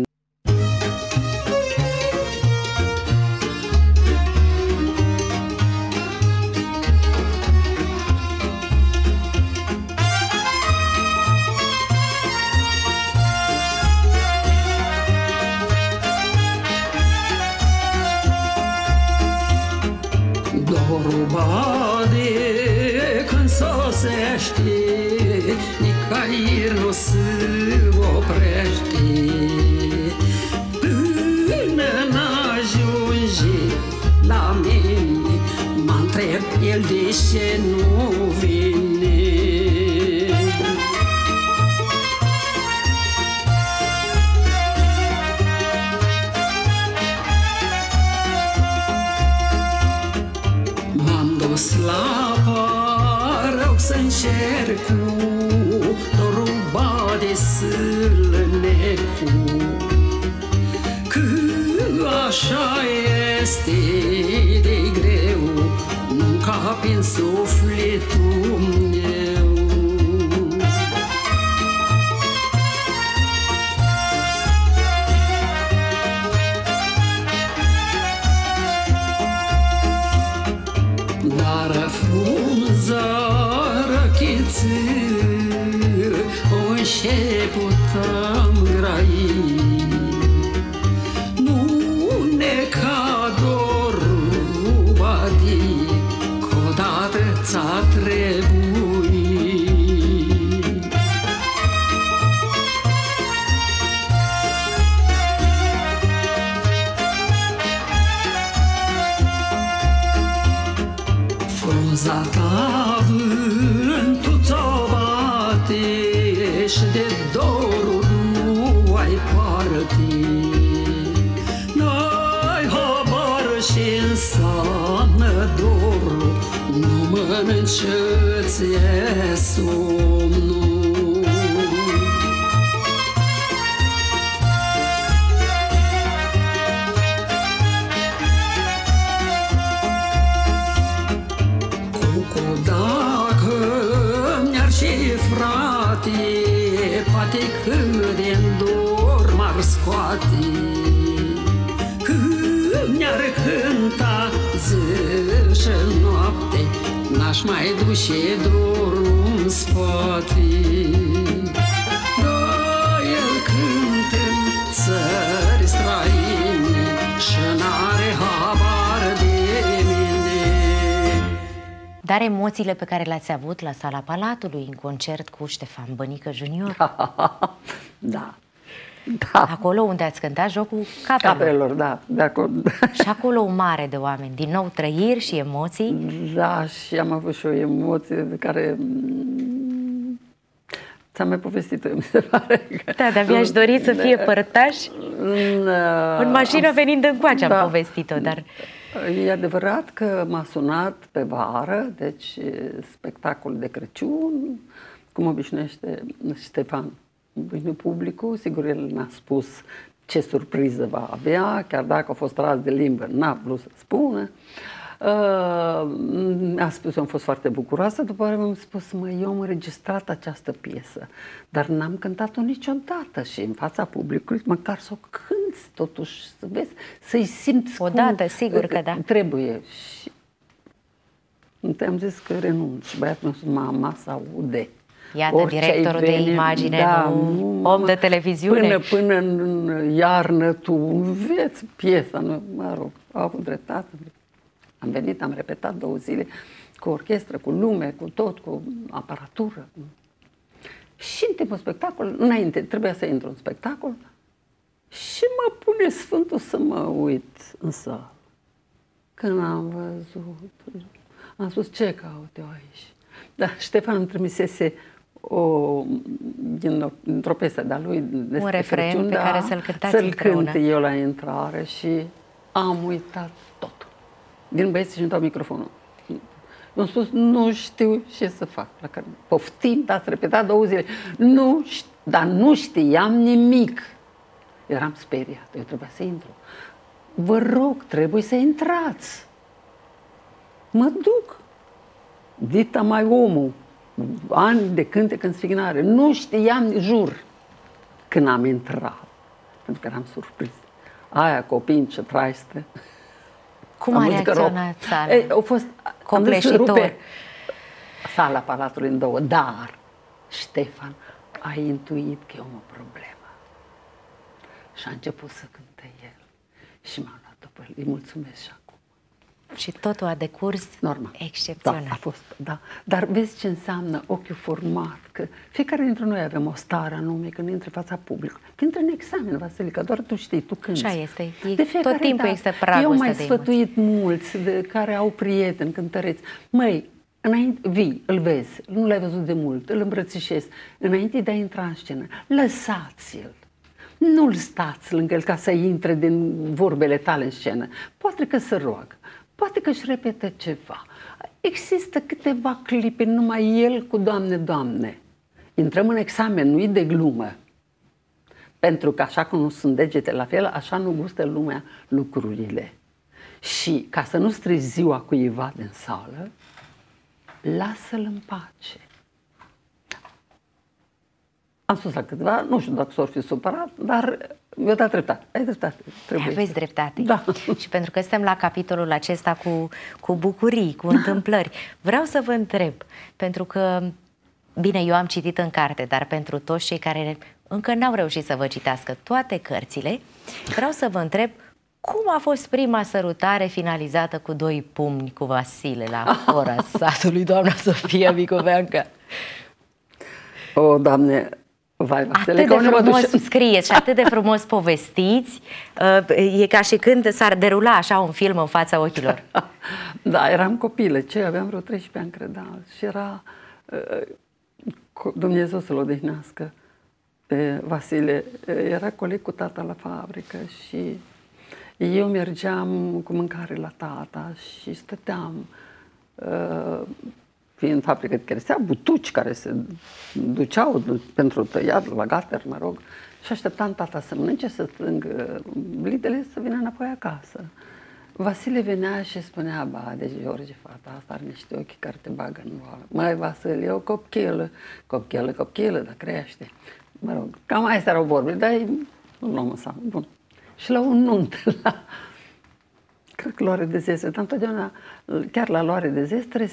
Când sosește, nicăieri nu se oprește, până n-ajunge la mine, mă întreb el de ce nu vine. La parău să încerc cu dorul bade sâlnecu, că așa este de greu, nu capi în sufletul meu. Dar frunza răchiță o înșeputam grai, nu ne ca dorul badi, că-odată ți-a trebuit. Frunza ta vântul ți-o bate și de doruri nu ai parte. N-ai habar ce înseamnă dorul, nu mănânci ți-e somnul. Dacă mi-ar și frate, poate că de-n dor m-ar scoate, că mi-ar cânta zi și noapte, n-aș mai duce dorul în spate. Da, el cântă în țări străine și n-are habar de mine. Dar emoțiile pe care le-ați avut la Sala Palatului, în concert cu Ștefan Bănică Junior? Da. Acolo unde ați cântat jocul capelor. Capelor, da, de acord. Și acolo o mare de oameni, din nou trăiri și emoții. Da, și am avut și o emoție de care ți-am mai povestit-o, mi se pare. Da, dar mi-aș dori să fie părtași. În mașină venind încoace am povestit-o, dar... E adevărat că m-a sunat pe vară, deci spectacol de Crăciun, cum obișnuiește Ștefan, obișnuit publicul, sigur el n-a spus ce surpriză va avea, chiar dacă a fost ras de limbă, n-a vrut să spună. A spus, eu am fost foarte bucuroasă, după care mi-am spus, eu am înregistrat această piesă, dar n-am cântat-o niciodată și în fața publicului, măcar să o cânți totuși, să vezi, să-i simți Odată, sigur că da. Trebuie. Și am zis că renunț și băiatul meu spus, mama, să aude. Iată, orice directorul de imagine, da, om de televiziune. Până în iarnă tu înveți piesa, mă rog, au avut dreptate. Am venit, am repetat 2 zile cu orchestră, cu lume, cu tot, cu aparatură. Și în timpul spectacolului, înainte, trebuia să intru în spectacol și mă pune Sfântul să mă uit în sală. Când am văzut, am spus, ce caut eu aici? Dar Ștefan îmi trimisese dintr-o piesă de-a lui un refren pe care să-l cântați împreună. Să-l cânt eu la intrare și am uitat totul. Vin băieții și îmi dau microfonul. Mi-am spus, nu știu ce să fac. La care, poftim, ați repetat 2 zile. Dar nu știam nimic. Eram speriat, eu trebuia să intru. Vă rog, trebuie să intrați. Mă duc. Dita mai omul. Ani de cântec în sfignare. Nu știam, jur, când am intrat. Pentru că eram surprins. Aia copii ce traiste. Cum a reacționat sala? Au fost copleșitor. Sala Palatului în 2, dar Ștefan a intuit că eu am o problemă. Și a început să cânte el. Și m-am luat după el. Îi mulțumesc și acum. Și totul a decurs normal. Excepțional. Da, a fost, da. Dar vezi ce înseamnă ochiul format, că fiecare dintre noi avem o stare anume când intră în fața publicului. Când intră în examen, Vasilica, doar tu știi, tu cânti. Așa este. Tot timpul există pragostea eu de mai sfătuit mulți care au prieteni cântăreți. Măi, înainte, vii, îl vezi, nu l-ai văzut de mult, îl îmbrățișezi. Înainte de a intra în scenă, lăsați-l. Nu-l stați lângă el ca să intre din vorbele tale în scenă. Poate că se roagă. Poate că își repetă ceva. Există câteva clipe, numai el cu Doamne, Doamne. Intrăm în examen, nu-i de glumă. Pentru că așa cum nu sunt degete la fel, așa nu gustă lumea lucrurile. Și ca să nu strici ziua cuiva din sală, lasă-l în pace. Am spus la câteva, nu știu dacă s-or fi supărat, dar mi-a dat dreptate. Ai dreptate. Aveți dreptate. Da. Și pentru că suntem la capitolul acesta cu bucurii, cu întâmplări, vreau să vă întreb, pentru că, bine, eu am citit în carte, dar pentru toți cei care încă n-au reușit să vă citească toate cărțile, vreau să vă întreb cum a fost prima sărutare finalizată cu 2 pumni cu Vasile la ora satului, doamna Sofia Micoveancă? O, Doamne, vai, Vasile, atât de frumos scrieți și atât de frumos povestiți, e ca și când s-ar derula așa un film în fața ochilor. Da, eram copilă, aveam vreo 13 ani, cred, da, și era, Dumnezeu să-l odihnească pe Vasile, era coleg cu tata la fabrică și eu mergeam cu mâncare la tata și stăteam fiind fabrică de cherestea, butuci care se duceau pentru tăiat la gater, mă rog, și așteptam tata să mănânce, să strâng blidele, să vină înapoi acasă. Vasile venea și spunea, ba, deci George, fata asta are niște ochi care te bagă în boală. Măi, Vasile, e o copchilă, dar crește. Mă rog, cam astea erau vorbele, dar un om ăsta, bun. Și la un nunt, cred că luare de zestre, dar întotdeauna, chiar la luare de zestre,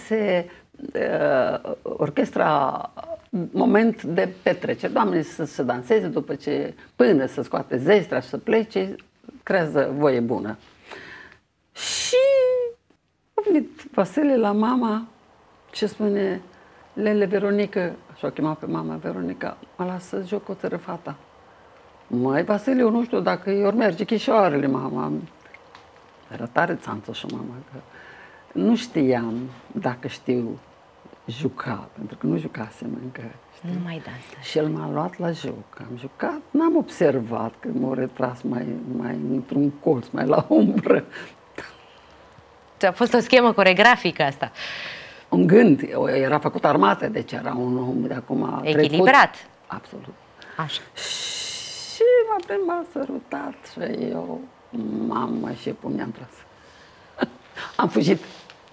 orchestra, moment de petrecere. Doamne, să se danseze după ce, până să scoate zestrea și să plece, creează voie bună. Și a venit Vasile la mama și spune, Lele, Veronica, așa o chema pe mama, Veronica, mă lasă joc o țără fata. Măi, Vasile, eu nu știu dacă îi ori merge chișoarele, mama. Era tare țanțoșă, mama, că nu știam dacă știu juca, pentru că nu jucasem încă. Știi? Nu mai dansă. Și el m-a luat la joc. Am jucat, n-am observat că m-au retras mai într-un colț, mai la umbră. A fost o schemă coregrafică asta. Un gând, era făcut armată, deci era un om de acum echilibrat. Trecut. Absolut. Așa. Și m-a sărutat și eu, mamă, și cum mi-am tras. Am fugit.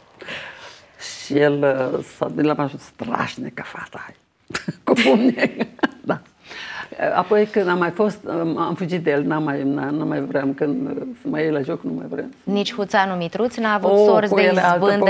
Și el s-a la majul strașnică fata. Cu pumne. Da. Apoi când am mai fost, am fugit de el, nu mai vreau, când să mai iei la joc, nu mai vreau. Nici Huțanu Mitruț n-a avut sorți de izbândă,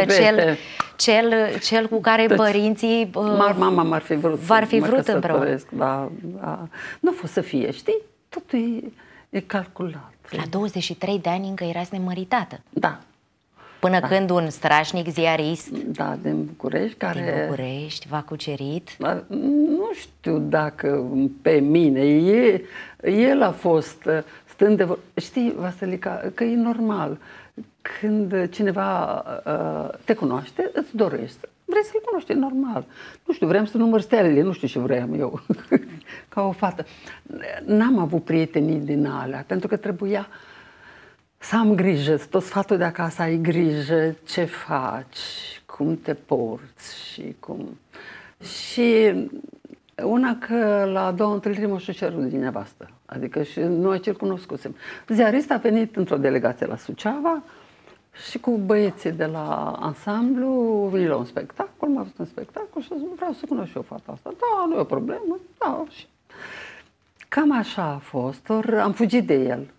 cel cu care părinții mama m-ar fi vrut, v-ar fi vrut împreună. Da. Nu a fost să fie, știi? Totul e calculat. La 23 de ani încă erați nemăritată. Da. Până când un strașnic ziarist din București, care... Din București v-a cucerit? Nu știu dacă pe mine. El a fost stând de vorbă. Știi, Vasilica, că e normal. Când cineva te cunoaște, îți dorești. Vrei să-l cunoști, e normal. Nu știu, vreau să număr stelele, nu știu ce vreau eu, ca o fată. N-am avut prietenii din alea, pentru că trebuia să am grijă, tot sfatul de acasă, ai grijă ce faci, cum te porți și cum... Și una că la a doua întâlnire mă și cerut din nevastă, adică și noi ce-l cunoscusem. Ziarist a venit într-o delegație la Suceava și cu băieții de la ansamblu a venit la un spectacol, m-a văzut un spectacol și a zis, vreau să cunosc și eu fata asta. Da, nu e o problemă, da. Și cam așa a fost, am fugit de el.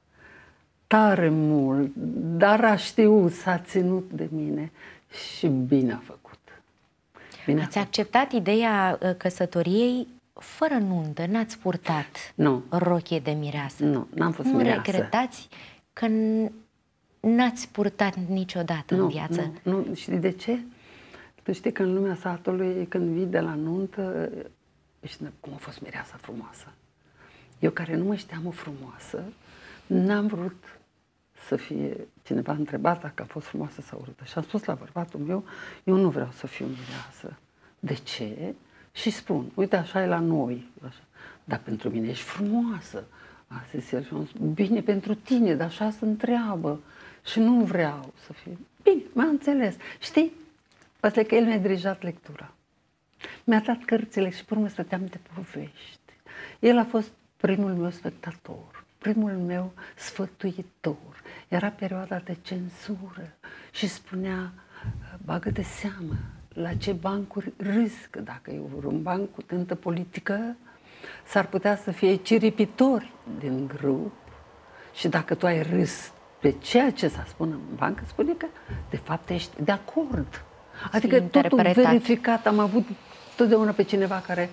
Tare mult, dar a știut, s-a ținut de mine și bine a făcut. Ați acceptat ideea căsătoriei fără nuntă, n-ați purtat rochie de mireasă? Nu, n-am fost mireasă. Nu regretați că n-ați purtat niciodată în viață? Nu, știi de ce? Tu știi că în lumea satului, când vii de la nuntă, știi cum a fost mireasa frumoasă. Eu care nu mă știam o frumoasă, n-am vrut să fie cineva întrebat dacă a fost frumoasă sau urâtă. Și am spus la bărbatul meu, eu nu vreau să fiu mireasă. De ce? Și spun, uite, așa e la noi. Așa. Dar pentru mine ești frumoasă. A zis el și am zis, bine pentru tine, dar așa se întreabă. Și nu vreau să fiu. Bine, m-a înțeles. Știi? Asta că el mi-a dirijat lectura. Mi-a dat cărțile și pe urmă stăteam de povești. El a fost primul meu spectator, primul meu sfătuitor. Era perioada de cenzură și spunea, bagă de seamă la ce bancuri risc. Dacă e un banc cu tentă politică, s-ar putea să fie ciripitori din grup și dacă tu ai râs pe ceea ce s-a spus în bancă, spune că de fapt ești de acord. Adică totul verificat, am avut totdeauna pe cineva care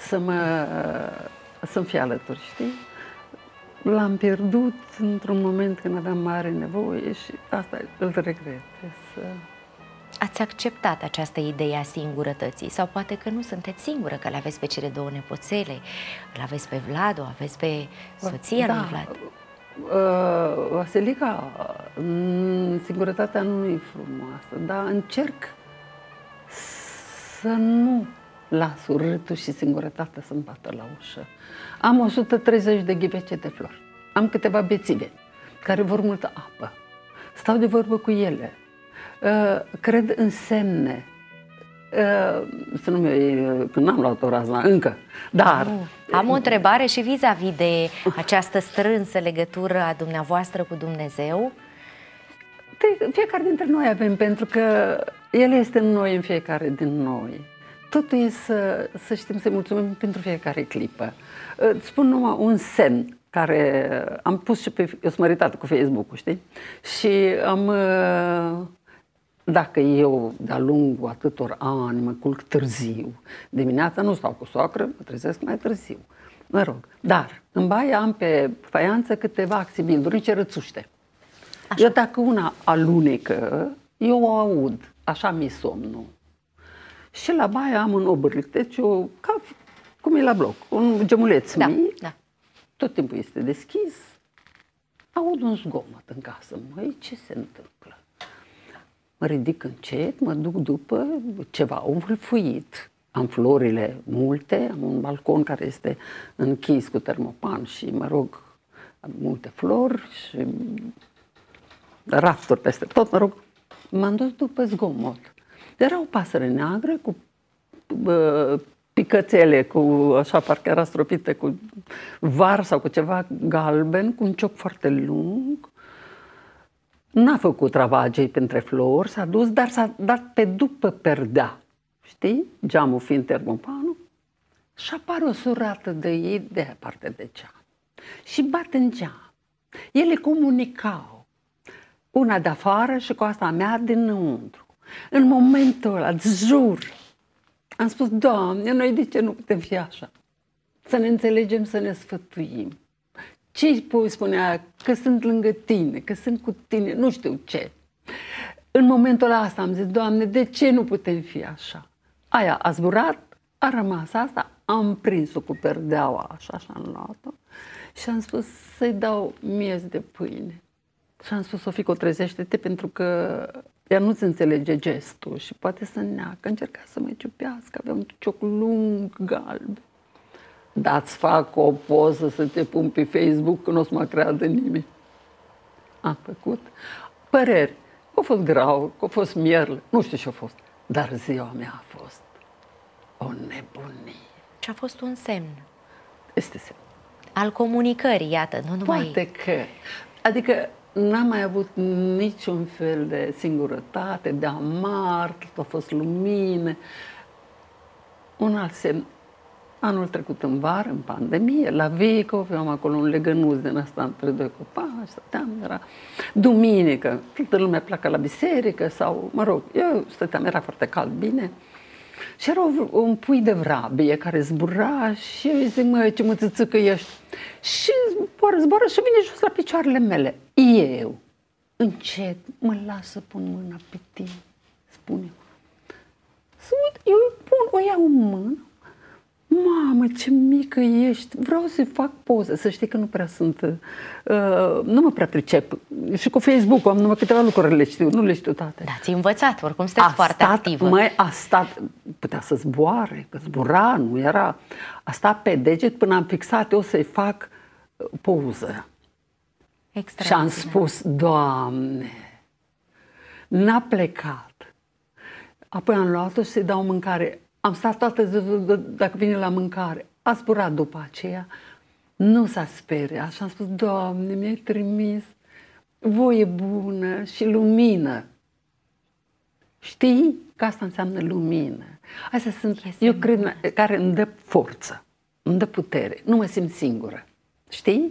să-mi fie alături, știi? L-am pierdut într-un moment când aveam mare nevoie și asta îl regret. Ați acceptat această idee a singurătății sau poate că nu sunteți singură, că le aveți pe cele două nepoțele, îl aveți pe Vlad, o aveți pe soția lui Vlad. Vasilica, singurătatea nu e frumoasă, dar încerc să nu las urâtul și singurătatea să-mi bată la ușă. Am 130 de ghivece de flori, am câteva bețive care vor multă apă, stau de vorbă cu ele, cred în semne, să nu că n-am luat o razna încă, dar... Am o întrebare și vis-a-vis de această strânsă legătură a dumneavoastră cu Dumnezeu. Fiecare dintre noi avem, pentru că El este în noi, în fiecare din noi. Totul e să știm să-i mulțumim pentru fiecare clipă. Îți spun numai un semn care am pus și pe... Eu sunt măritată cu Facebook-ul, știi? Și am... Dacă eu, de-a lungul atâtor ani, mă culc târziu, dimineața nu stau cu soacră, mă trezesc mai târziu. Mă rog. Dar în baie am pe faianță câteva axibilduri, niște rățuște. Așa. Eu dacă una alunecă, eu o aud. Așa mi-e somnul. Și la baie am un obrâteciu, ca cum e la bloc, un gemuleț mic. Da. Tot timpul este deschis. Aud un zgomot în casă. Măi, ce se întâmplă? Mă ridic încet, mă duc după ceva învâlfuit. Am florile multe, am un balcon care este închis cu termopan și, mă rog, am multe flori și rafturi peste tot, mă rog. M-am dus după zgomot. Era o pasăre neagră cu picățele, cu așa, parcă era stropită cu var sau cu ceva galben, cu un cioc foarte lung. N-a făcut ravagii printre flori, s-a dus, dar s-a dat pe după perdea. Știi? Geamul fiind termopanul. Și apare o surată de ei de departe de geam. Și bate în geam. Ele comunicau. Una de afară și cu asta mea dinăuntru. În momentul ăla, îți jur, am spus, Doamne, noi de ce nu putem fi așa? Să ne înțelegem, să ne sfătuim. Ce îi spunea? Că sunt lângă tine, că sunt cu tine, nu știu ce. În momentul ăsta am zis, Doamne, de ce nu putem fi așa? Aia a zburat, a rămas asta, am prins-o cu perdeaua, așa am luat-o și am spus să-i dau miez de pâine. Și am spus, Sofico, trezește-te pentru că ea nu-ți înțelege gestul și poate să neacă. Încerca să mă ciupească, avea un cioc lung, galben. Da-ți fac o poză să te pun pe Facebook, că nu o să mă creadă nimeni. Am făcut păreri. Că a fost grau, că a fost mierlă, nu știu ce a fost. Dar ziua mea a fost o nebunie. Și a fost un semn. Este semn. Al comunicării, iată, nu numai... Poate că. Adică n-am mai avut niciun fel de singurătate, de amar, tot a fost lumină. Un alt semn. Anul trecut în vară, în pandemie, la Vico, aveam acolo un legănuț din ăsta între doi copaci, stăteam, era duminică, toată lumea pleacă la biserică sau, mă rog, eu stăteam, era foarte cald, bine. Și era un pui de vrabie care zbura și eu îi zic, măi, ce mățățâcă ești. Și zboară și vine jos la picioarele mele. Eu, încet, mă las să pun mâna pe tine, spune. Să uit, eu îi pun, o iau în mână. Mamă, ce mică ești! Vreau să-i fac poze, să știi că nu prea sunt, nu mă prea pricep. Și cu Facebook-ul am numai câteva lucruri le știu, nu le știu toate. Da, ți-ai învățat, oricum sunteți foarte activă. Măi, a stat, putea să zboare, că zbura, nu era. A stat pe deget până am fixat eu să-i fac poză. Și am spus, Doamne, n-a plecat. Apoi am luat-o și să-i dau mâncare. Am stat toată ziua, dacă vine la mâncare. A zburat după aceea, nu s-a speriat și am spus, Doamne, mi-ai trimis voie bună și lumină. Știi că asta înseamnă lumină. Astea sunt, eu cred, care îmi dă forță, îmi dă putere, nu mă simt singură. Știi?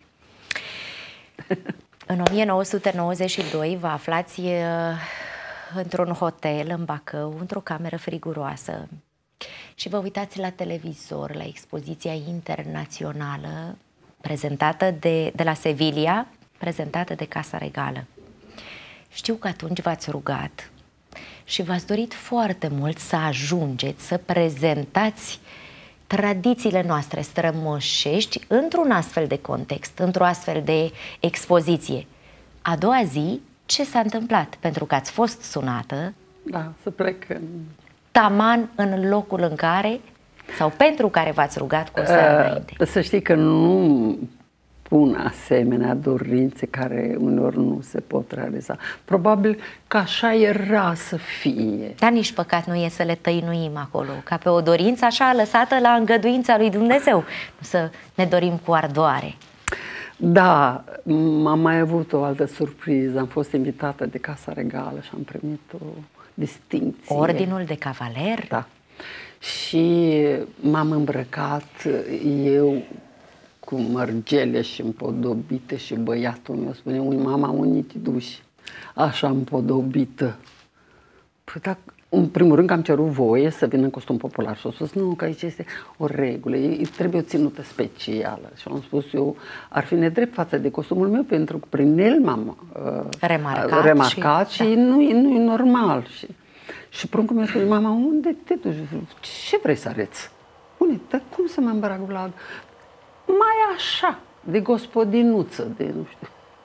În 1992 vă aflați într-un hotel în Bacău, într-o cameră friguroasă și vă uitați la televizor, la expoziția internațională prezentată de la Sevilla, prezentată de Casa Regală. Știu că atunci v-ați rugat și v-ați dorit foarte mult să ajungeți să prezentați tradițiile noastre strămoșești într-un astfel de context, într-o astfel de expoziție. A doua zi, ce s-a întâmplat? Pentru că ați fost sunată, da, să plec taman în locul în care, sau pentru care v-ați rugat cu o seară înainte. Să știi că nu pun asemenea dorințe care uneori nu se pot realiza. Probabil că așa era să fie. Dar nici păcat nu e să le tăinuim acolo, ca pe o dorință așa lăsată la îngăduința lui Dumnezeu, nu să ne dorim cu ardoare. Da, am mai avut o altă surpriză. Am fost invitată de Casa Regală și am primit o distincție. Ordinul de cavaler? Da. Și m-am îmbrăcat eu cu mărgele și împodobite și băiatul meu spune, mama, unii te duci așa împodobită. Păi, da, în primul rând că am cerut voie să vin în costum popular și au spus, nu, că aici este o regulă, trebuie o ținută specială. Și am spus eu, ar fi nedrept față de costumul meu, pentru că prin el m-am remarcat și da, nu e normal. Și pruncul meu spune, mama, unde te duci? Ce vrei să arăți? Spune, dar cum să mă îmbrac la... Mai așa, de gospodinuță, de nu știu.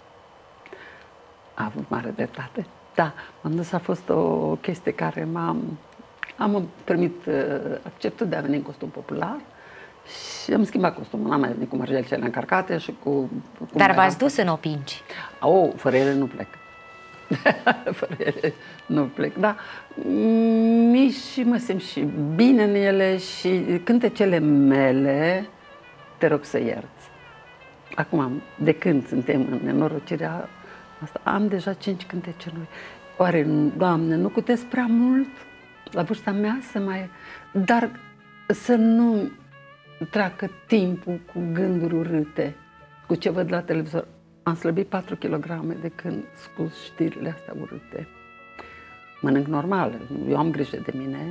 A avut mare dreptate. Da, am dus, a fost o chestie care am primit acceptul de a veni în costum popular și am schimbat costumul. N-am mai venit cu mărgelicele încărcate și cu Dar v-ați dus în opinci? Fără ele nu plec. Fără ele nu plec, da. Și mă simt și bine în ele și cântecele mele, te rog să ierți. Acum, de când suntem în nenorocirea Asta. Am deja 5 cântece noi. Oare, Doamne, nu cutesc prea mult la vârsta mea să mai... Dar să nu treacă timpul cu gânduri urâte, cu ce văd la televizor. Am slăbit 4 kg de când scuz știrile astea urâte. Mănânc normal, eu am grijă de mine,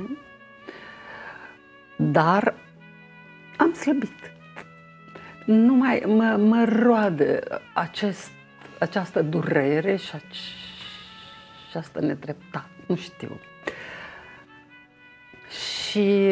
dar am slăbit. Nu mai mă roade această durere și această nedreptate, nu știu. Și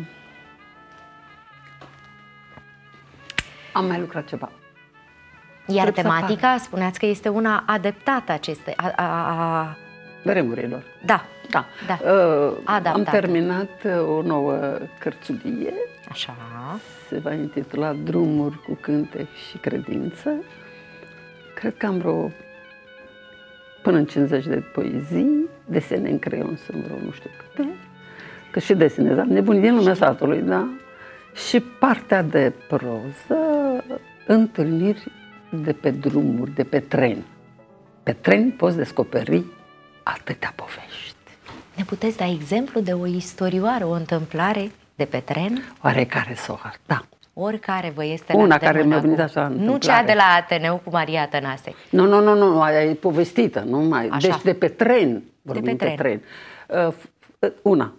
am mai lucrat ceva. Iar tematica, spuneați că este una adaptată vremurilor. Da. Da. Am terminat o nouă cărțulie. Așa. Se va intitula Drumuri cu cântec și credință. Cred că am vreo până în 50 de poezii, desene în creion sunt vreo nu știu câte, că și desenez, am nebunit din lumea satului, da? Și partea de proză, întâlniri de pe drumuri, de pe tren. Pe tren poți descoperi atâtea povești. Ne puteți da exemplu de o istorioară, o întâmplare de pe tren? Oarecare soar, da. Oricare vă este una care mi-a venit așa în nu cea de la Ateneu cu Maria Tănase. Nu, aia e povestită, nu mai. Așa. Deci de pe tren, vorbim de pe tren. Una.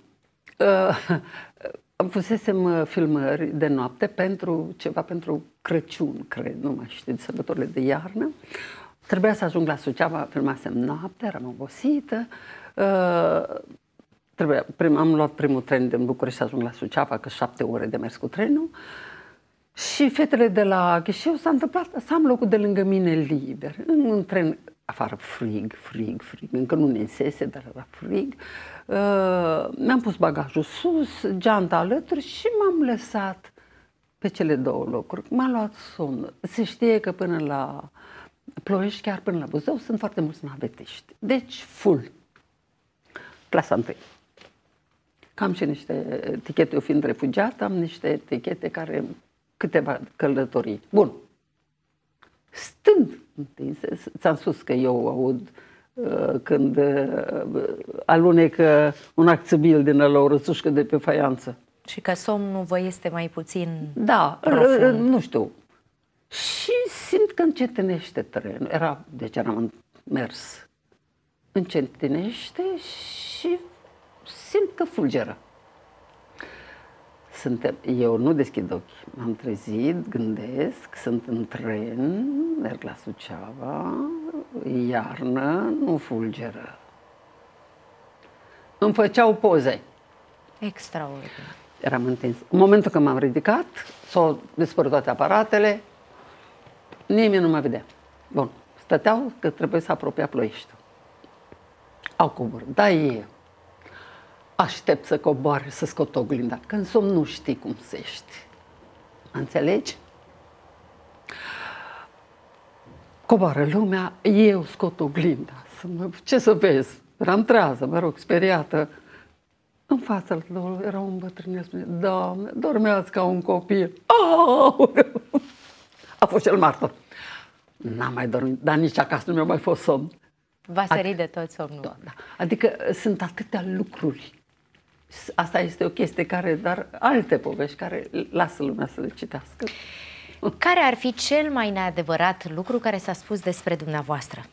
Fusesem filmări de noapte pentru Crăciun, cred, nu mai știu, de sărbătorile de iarnă. Trebuia să ajung la Suceava, filmasem noapte, eram obosită. Am luat primul tren din București să ajung la Suceava, că 7 ore de mers cu trenul. Și fetele de la ghișeu s-a întâmplat să am locul de lângă mine liber. În un tren, afară frig, încă nu ninsese, dar era frig. Mi-am pus bagajul sus, geanta alături și m-am lăsat pe cele două locuri. M-a luat somn. Se știe că până la Ploiești, chiar până la Buzău, sunt foarte mulți navetiști. Deci, full. Clasa 1. Cam și niște etichete, eu fiind refugiat, am niște etichete care câteva călătorii. Bun. Stând întinse, ți-am spus că eu aud când alunecă un acțiobil din ăla, o rățușcă de pe faianță. Și că somnul vă este mai puțin profund. Nu știu. Și simt că încetinește trenul. Deci eram mers. Încetinește și simt că fulgeră. Eu nu deschid ochii. M-am trezit, gândesc, sunt în tren, merg la Suceava, iarnă, nu fulgeră. Îmi făceau poze. Extraordinar. Eram întins. În momentul când m-am ridicat, s-au dispărut toate aparatele, nimeni nu mă vedea. Bun, stăteau că trebuie să apropia Ploieștiul. Au coborât, da, eu aștept să coboare, să scot oglinda, că în somn nu știi cum se ești. Înțelegi? Coboară lumea, eu scot oglinda. Ce să vezi? Eram trează, mă rog, speriată. În fața lor era un bătrânel, spune, Doamne, dormeați ca un copil. A fost cel martor. N-am mai dormit, dar nici acasă nu mi-a mai fost somn. V-a sărit de tot somnul. Da. Adică sunt atâtea lucruri. Asta este o chestie dar alte povești care lasă lumea să le citească. Care ar fi cel mai neadevărat lucru care s-a spus despre dumneavoastră?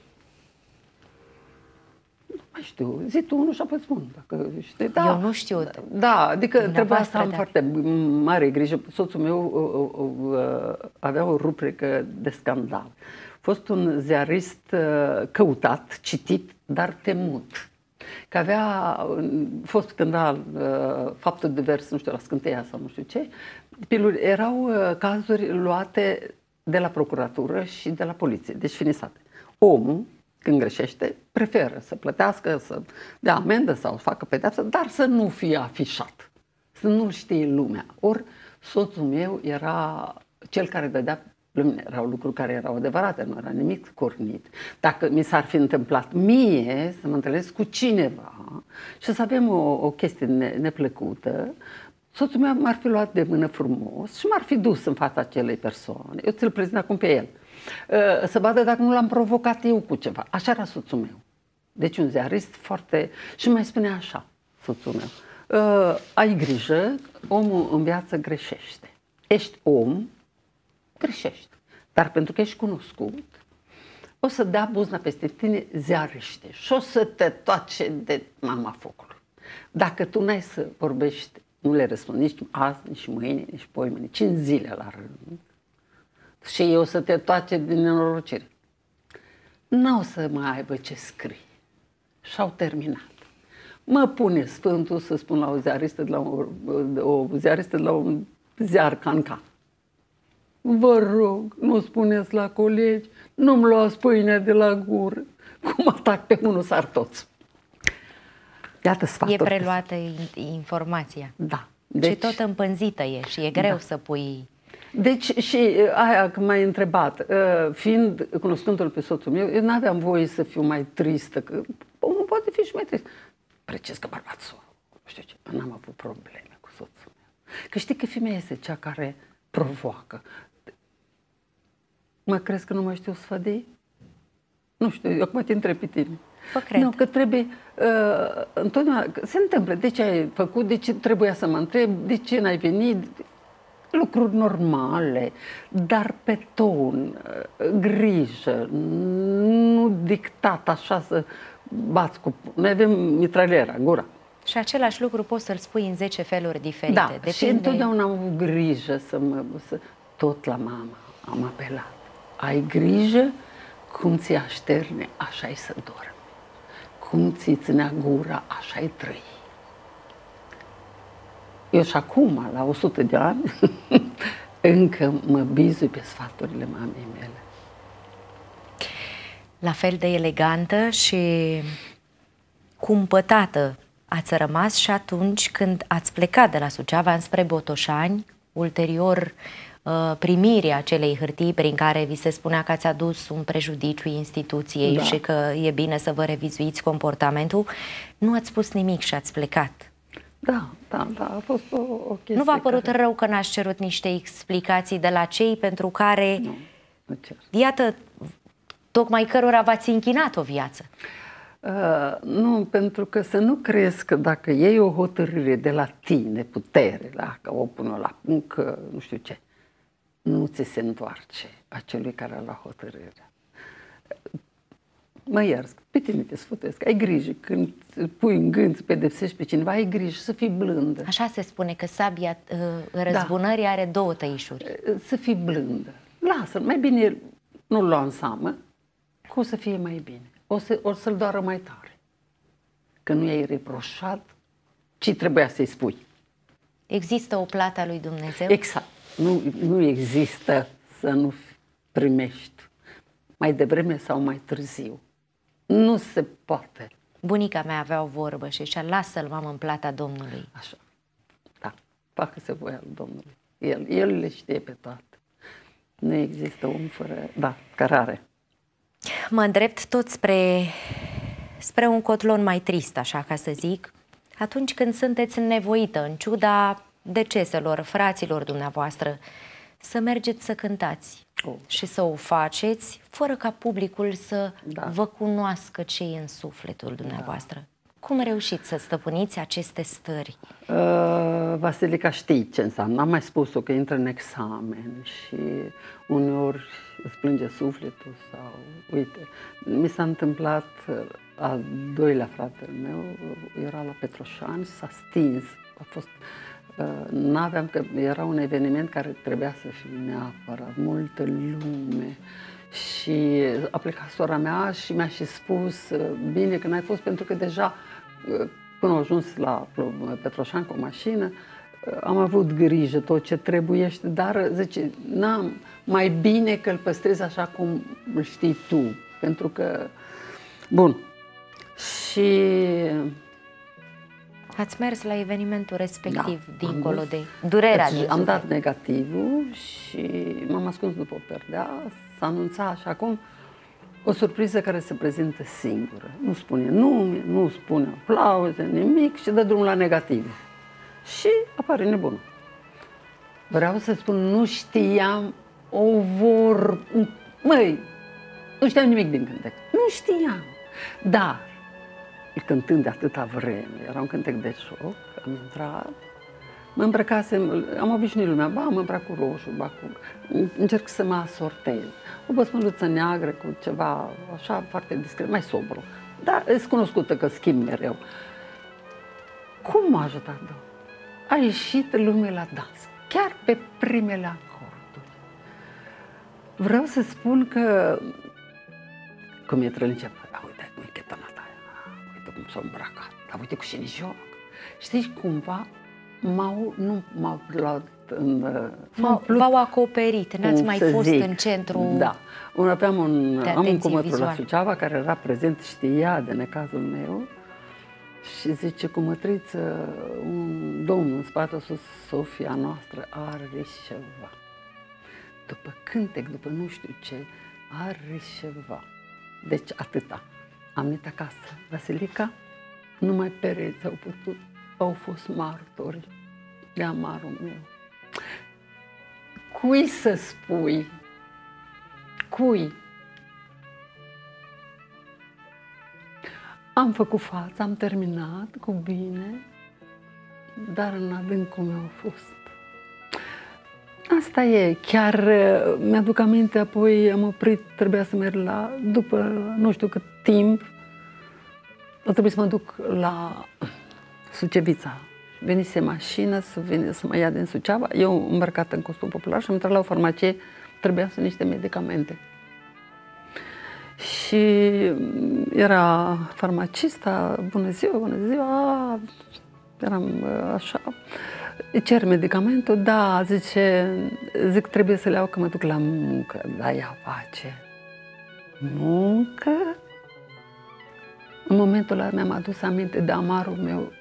Nu mai știu, zi tu unul și apoi spun. Dacă știi. Da, eu nu știu. Da, adică trebuia să am foarte mare grijă. Soțul meu avea o rubrică de scandal. A fost un ziarist căutat, citit, dar temut. Că avea fost cândva faptul divers, nu știu, la Scânteia sau nu știu ce, piluri, erau cazuri luate de la procuratură și de la poliție, deci finisate. Omul, când greșește, preferă să plătească, să dea amendă sau să facă pedeapsă, dar să nu fie afișat, să nu-l știe lumea. Ori soțul meu era cel care dădea lumea, erau lucruri care erau adevărate, nu era nimic cornit. Dacă mi s-ar fi întâmplat mie să mă întâlnesc cu cineva și să avem o chestie neplăcută, soțul meu m-ar fi luat de mână frumos și m-ar fi dus în fața acelei persoane. Eu ți-l prezint acum pe el. să vadă dacă nu l-am provocat eu cu ceva. Așa era soțul meu. Deci un ziarist foarte... Și mai spune așa, soțul meu, ai grijă, omul în viață greșește. Ești om, greșești. Dar pentru că ești cunoscut, o să dea buzna peste tine ziariște și o să te toace de mama focului. Dacă tu n-ai să vorbești, nu le răspunzi nici azi, nici mâine, nici poimâine, 5 zile la rând, și eu să te toace din nenorocire, n-au să mai aibă ce scrie. Și-au terminat. Mă pune Sfântul să spun la o ziaristă de la un ziar Cancan. Vă rog, nu spuneți la colegi, nu-mi luați pâinea de la gură. Cum atac pe unul, sar toți. Iată sfatul. E preluată informația. Da. Deci, și tot împânzită e și e greu să pui... Deci și aia că m-ai întrebat, fiind cunoscându-l pe soțul meu, eu n-aveam voie să fiu mai tristă, că omul poate fi și mai trist. Precis că bărbatul, știu ce, n-am avut probleme cu soțul meu. Că știi că femeia este cea care provoacă. Mă crezi că nu mai știu sfădei? Nu știu, eu acum te întreb pe tine. Vă cred. Nu, că trebuie, întotdeauna, se întâmplă, de ce ai făcut, de ce trebuia să mă întreb, de ce n-ai venit, lucruri normale, dar pe ton, grijă, nu dictat așa să bați cu... Noi avem mitraliera, gura. Și același lucru poți să-l spui în 10 feluri diferite. Da, depinde... și întotdeauna am avut grijă tot la mama am apelat. Ai grijă cum ți așterne, așa-i să dormi. Cum ți ținea gura, așa-i trăi. Eu și acum, la 100 de ani, încă mă bizui pe sfaturile mamei mele. La fel de elegantă și cumpătată ați rămas și atunci când ați plecat de la Suceava înspre Botoșani, ulterior primirea acelei hârtii prin care vi se spunea că ați adus un prejudiciu instituției, da, și că e bine să vă revizuiți comportamentul, nu ați spus nimic și ați plecat. Da, a fost o chestie. Nu v-a părut rău că n-ați cerut niște explicații de la cei pentru care, nu cer. Iată, tocmai cărora v-ați închinat o viață? Nu, pentru că să nu crezi că dacă iei o hotărâre de la tine, putere, că o pune la punct, că nu știu ce, nu ți se întoarce acelui care a luat hotărârea. Mă ierți, pe tine te sfătuiesc, ai grijă când pui în gând să pedepsești pe cineva, ai grijă să fii blândă. Așa se spune că sabia răzbunării are 2 tăișuri. Să fii blândă. Lasă-l, mai bine nu-l lua în seamă, că o să fie mai bine. O să-l doară mai tare. Că nu i-ai reproșat ce trebuia să-i spui. Există o plată a lui Dumnezeu? Exact. Nu există să nu primești mai devreme sau mai târziu. Nu se poate. Bunica mea avea o vorbă și zicea, lasă-l, mamă, în plata Domnului. Așa. Da. Facă-se voia lui Domnului. El le știe pe toate. Nu există om fără... Da, cărare. Mă îndrept tot spre un cotlon mai trist, așa ca să zic, atunci când sunteți nevoită, în ciuda deceselor fraților dumneavoastră, să mergeți să cântați și să o faceți fără ca publicul să vă cunoască ce e în sufletul dumneavoastră. Cum reușiți să stăpâniți aceste stări? Vasilica, știi ce înseamnă. Am mai spus-o că intră în examen și uneori îți plânge sufletul sau... Uite, mi s-a întâmplat, al doilea fratele meu era la Petroșani, s-a stins. A fost... N-aveam, că era un eveniment care trebuia să fie neapărat, multă lume. Și a plecat sora mea și mi-a și spus, bine că n-ai fost, pentru că deja, până au ajuns la Petroșani cu o mașină, am avut grijă tot ce trebuiește, dar, zice, n-am, mai bine că îl păstrezi așa cum îl știi tu, pentru că, bun, și... Ați mers la evenimentul respectiv, dincolo de durerea. Am dat negativul și m-am ascuns după o perdea, s-a anunțat și acum o surpriză care se prezintă singură. Nu spune nume, nu spune aplauze, nimic și dă drumul la negativ. Și apare nebunul. Vreau să spun, nu știam Măi, nu știam nimic din cântec. Nu știam. Dar, cântând de atâta vreme, era un cântec de șoc, am intrat, mă îmbrăcasem, am obișnuit lumea, ba, mă îmbrac cu roșu, ba cu... Încerc să mă asortez. O băsmăluță neagră cu ceva așa foarte discret, mai sobru. Dar e cunoscută că schimb mereu. Cum m-a ajutat, Domnul? A ieșit lumea la dans, chiar pe primele acorduri. Vreau să spun că, cum e trălincea, uite cum e chetanata aia, uite cum s-a îmbrăcat, dar uite cu cine joc. Știi, cumva nu m-au luat în... V-au acoperit, n-ați mai fost în centru. Da. Am un cumătru la Suceava care era prezent, știa de necazul meu și zice, cumătriță, un domn în spate sus, Sofia noastră are ceva. După cântec, după nu știu ce, are ceva. Deci atâta. Am venit acasă. Vasilica, numai pereți au fost martori de amarul meu. Cui să spui? Cui? Am făcut față, am terminat cu bine, dar în adâncul meu a fost. Asta e, chiar mi-aduc aminte, apoi am oprit, trebuia să merg după nu știu cât timp, a trebuit să mă duc la Sucevița. Venise mașină să mă ia din Suceava, eu îmbrăcată în costum popular și am intrat la o farmacie, trebuia să niște medicamente. Și era farmacista, bună ziua, eram așa, cer medicamentul, da, zic, trebuie să le iau că mă duc la muncă, da, ea face. Muncă? În momentul ăla mi-am adus aminte de amarul meu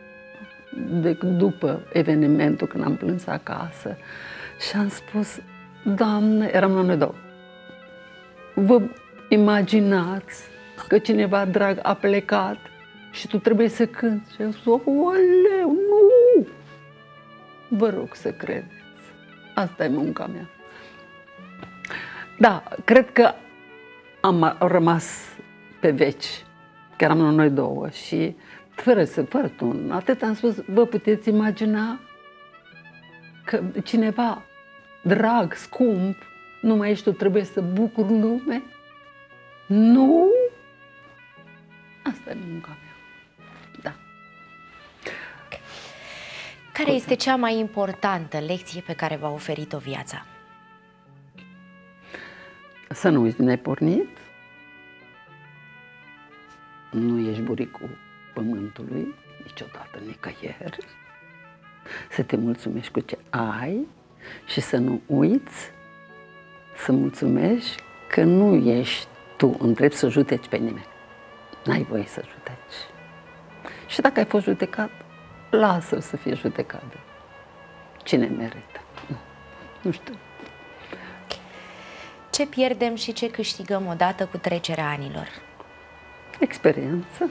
după evenimentul, când am plâns acasă și am spus, Doamne, eram la noi două, vă imaginați că cineva drag a plecat și tu trebuie să cânti? Și am spus, oleu, nu! Vă rog să credeți, asta e munca mea. Da, cred că am rămas pe veci, că eram la noi două și fără ton, atât am spus, vă puteți imagina că cineva drag, scump, nu mai ești tu, trebuie să bucuri lume? Nu? Asta e munca mea. Da. Care este cea mai importantă lecție pe care v-a oferit-o viața? Să nu uiți din ai pornit. Nu ești buricul pământului, niciodată, nicăieri. Să te mulțumești cu ce ai și să nu uiți să mulțumești că nu ești tu în drept să judeci pe nimeni. N-ai voie să judeci. Și dacă ai fost judecat, lasă-l să fie judecat de cine merită. Nu știu. Ce pierdem și ce câștigăm odată cu trecerea anilor? Experiență.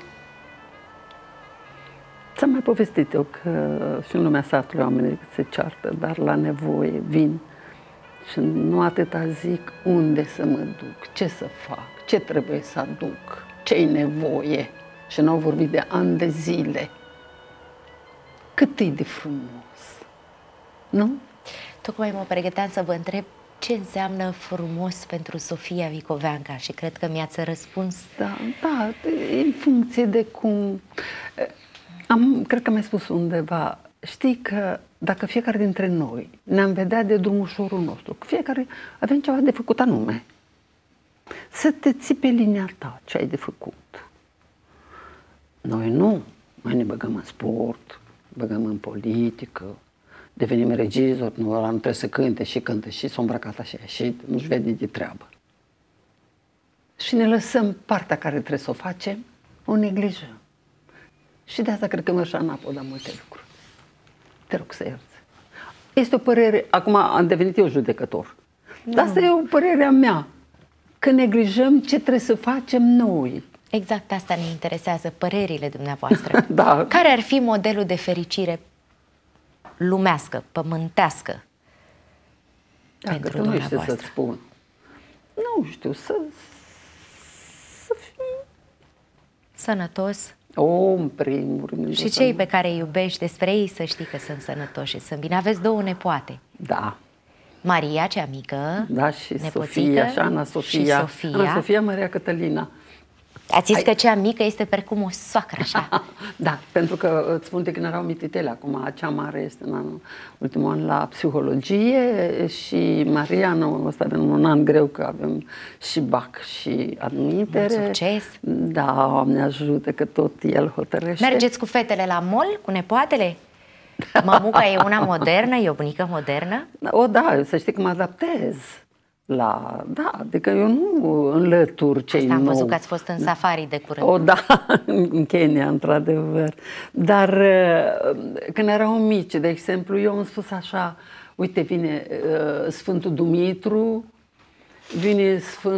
Ți-am mai povestit eu că și în lumea satului oamenii se ceartă, dar la nevoie vin și nu atâta zic unde să mă duc, ce să fac, ce trebuie să aduc, ce-i nevoie. Și n-au vorbit de ani de zile. Cât e de frumos, nu? Tocmai mă pregăteam să vă întreb ce înseamnă frumos pentru Sofia Vicoveanca și cred că mi-ați răspuns. Da, în funcție de cum... Cred că mi-ai spus undeva, știi că dacă fiecare dintre noi ne-am vedea de drumușorul nostru, că fiecare avem ceva de făcut anume, să te ții pe linia ta ce ai de făcut. Noi nu, noi ne băgăm în sport, băgăm în politică, devenim regizori, nu, ăla nu trebuie să cânte și cântă și s-o îmbrăcat așa și nu-și vede de treabă. Și ne lăsăm partea care trebuie să o facem, o neglijăm. Și de asta cred că merg în apă la multe lucruri. Te rog să ierți. Este o părere, acum am devenit eu judecător, dar asta e o părere a mea, că neglijăm ce trebuie să facem noi. Exact asta ne interesează, părerile dumneavoastră. Da. Care ar fi modelul de fericire lumească, pământească pentru dumneavoastră? Nu știu să-ți spun. nu știu, să fii Sănătos. în primul rând. Și cei pe care îi iubești, despre ei să știi că sunt sănătoși și sunt bine. Aveți 2 nepoate. Da. Maria, cea mică, Da, și nepoțică, Sofia, și Ana Sofia. și Sofia. Ana Sofia, Maria Cătălina. Ați zis că cea mică este precum o soacră, așa. Da, pentru că îți spun de când erau mititele, acum cea mare este în ultimul an la psihologie și Maria, anul ăsta de un an greu că avem și BAC și admitere. Mult succes! Da, Doamne ajută că tot el hotărăște. Mergeți cu fetele la mall, cu nepoatele? Mamuca e una modernă, e o bunică modernă? Da, să știi că mă adaptez la... Da, adică eu nu înlătur cei Asta am nou. văzut că ați fost în safari de curând. Da, în Kenya, într-adevăr. Dar când erau mici, de exemplu, eu am spus așa, uite, vine Sfântul Dumitru, vine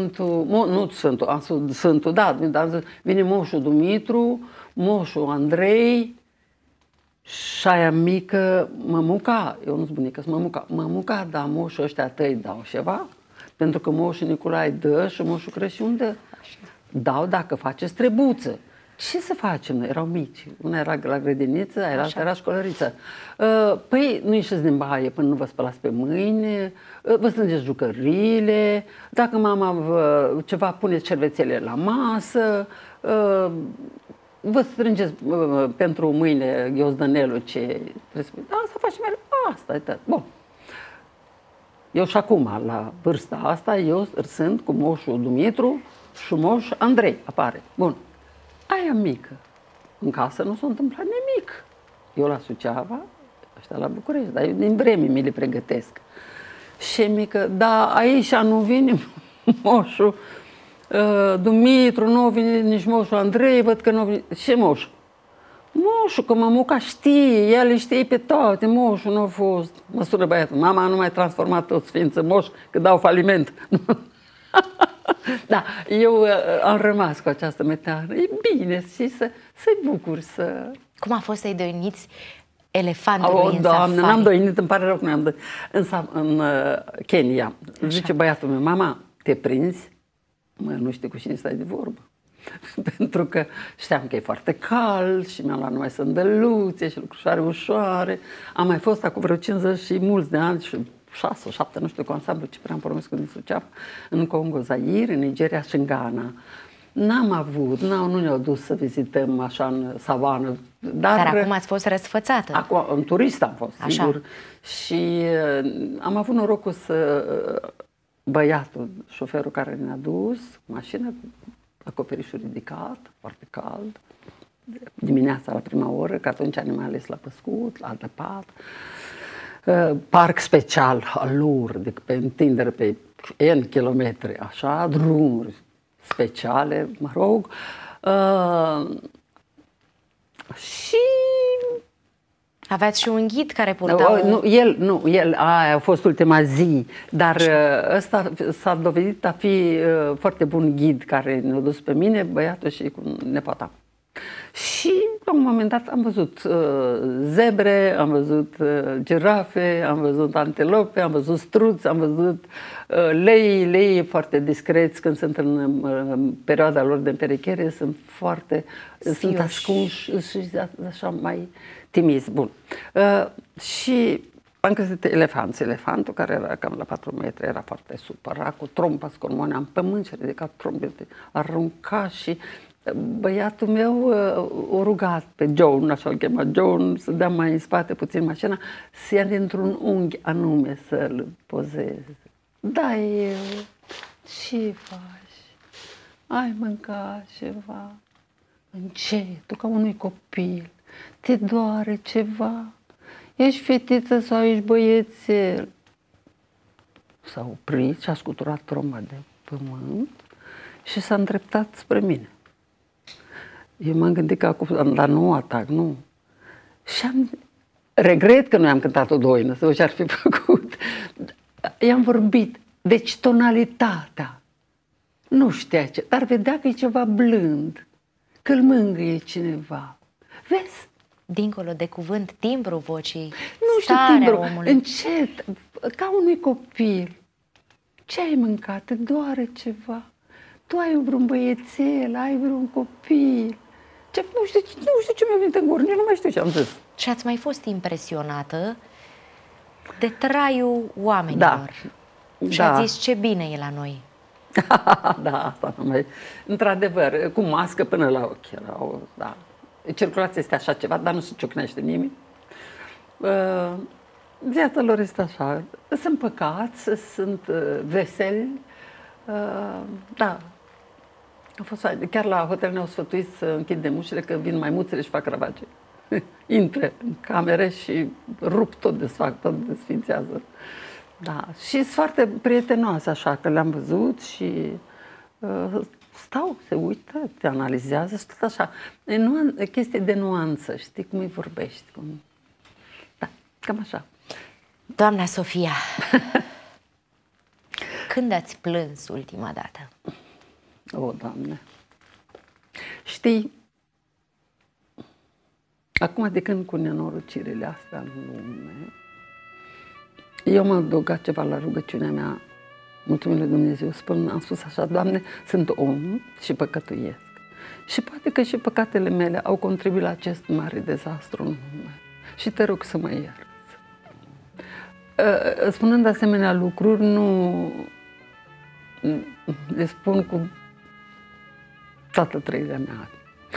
Sfântul, da, vine Moșul Dumitru, Moșul Andrei, și aia mică, mămuca, eu nu-s bunica, mămuca, da, moșul ăștia tăi dau ceva, pentru că moșul Nicolae dă și moșul Crăciun dă. Dau dacă faceți trebuță. Ce să facem noi? Erau mici. Una era la grădiniță, alta era școlăriță. Păi nu ieșiți din baie până nu vă spălați pe mâini, vă strângeți jucăriile, dacă mama ceva puneți cervețele la masă, vă strângeți pentru mâine ghiozdănelul ce trebuie să... Da, asta facem mereu. Asta e tot. Bun. Eu și acum, la vârsta asta, eu sunt cu moșul Dumitru și moș Andrei, apare. Bun. Aia mică. În casă nu s-a întâmplat nimic. Eu la Suceava, ăștia la București, dar eu din vreme mi le pregătesc. Și mică, da, aici nu vine moșul Dumitru, nu vine nici moșul Andrei, văd că nu vine. Ce moșul? Moșul, că mămuca știe, ea le știe pe toate, moșul nu a fost. Mă sună băiatul, mama nu mai transformat toți ființă moș, că dau faliment. Da, eu am rămas cu această meteoră. E bine și să-i bucuri, să... Cum a fost să-i doiniți elefantului în Doamne, safari? n-am doinit, îmi pare rău că n-am doinit. În Kenya, zice băiatul meu, mama, te prinzi? Mă, nu știu cu cine stai de vorbă. Pentru că știam că e foarte cald și mi-am luat numai sândăluțe și lucrușoare ușoare. Am mai fost acum vreo 50 și mulți de ani și 6, 7, nu știu, cu ansamblu Ciprian Porumescu din Suceava, în Congo, Zaire, în Nigeria și în Ghana. N-am avut, nu ne-au dus să vizităm așa în savană. Dar acum ați fost răsfățată. Acum, în turist am fost, așa. Sigur. Și am avut norocul să... Băiatul, șoferul care ne-a dus, mașină, acoperișul ridicat, foarte cald, dimineața la prima oră, că atunci ne mai ales la păscut, la adăpat, parc special al lor, pe întindere pe N kilometri, așa, drumuri speciale, mă rog, și... Aveați și un ghid care purta el, aia a fost ultima zi, dar ăsta s-a dovedit a fi foarte bun ghid care ne-a dus pe mine, băiatul și cu nepoata. Și la un moment dat am văzut zebre, am văzut girafe, am văzut antilope, am văzut struți, am văzut lei foarte discreți când sunt în perioada lor de împerechere, sunt ascunși și așa mai timizi. Bun. Și am găsit elefantul care era cam la 4 metri, era foarte supărat, cu trompa scormonea în pământ și a ridicat trompete, arunca și băiatul meu o rugat pe John, așa îl chema John, să dea mai în spate puțin mașina, să ia dintr-un unghi anume să-l pozeze. Da, eu, ce faci? Ai mâncat ceva? Încet, ca unui copil. Te doare ceva? Ești fetiță sau ești băiețel? S-a oprit și a scuturat tromba de pământ și s-a îndreptat spre mine. Eu m-am gândit că acum, dar nu atac, nu. Și regret că nu i-am cântat o doină, să văd ce ar fi făcut. I-am vorbit, deci tonalitatea. Nu știa ce, dar vedea că e ceva blând, că îl mângâie cineva. Vezi? Dincolo de cuvânt, timbru vocii, nu știu, timbru, încet, ca unui copil. ce ai mâncat? Te doare ceva? Tu ai vreun băiețel, ai vreun copil? Ce, nu știu ce mi-a venit în gură, nici nu mai știu ce am zis. Și ați mai fost impresionată de traiul oamenilor. Și Da. ați zis ce bine e la noi. Da, asta nu mai... Într-adevăr, cu mască până la ochi erau, da. Circulația este așa ceva, dar nu se ciocnește nimeni. Viața lor este așa. Sunt păcați, sunt veseli. Da. A fost fain. Chiar la hotel ne-au sfătuit să închidem ușile, că vin maimuțele și fac ravace. Intre în camere și rup tot, desfac tot, desfințează. Da, și sunt foarte prietenoase, așa, că le-am văzut și stau, se uită, te analizează și tot așa. E chestie de nuanță, știi cum îi vorbești. Cum... Da, cam așa. Doamna Sofia, când ați plâns ultima dată? O, Doamne! Știi, acum de când cu nenorocirile astea în lume, eu m-am adăugat ceva la rugăciunea mea, mulțumim lui Dumnezeu, am spus așa, Doamne, sunt om și păcătuiesc. Și poate că și păcatele mele au contribuit la acest mare dezastru în lume. Și te rog să mă ierți. Spunând asemenea lucruri, nu le spun cu toată trăirea mea.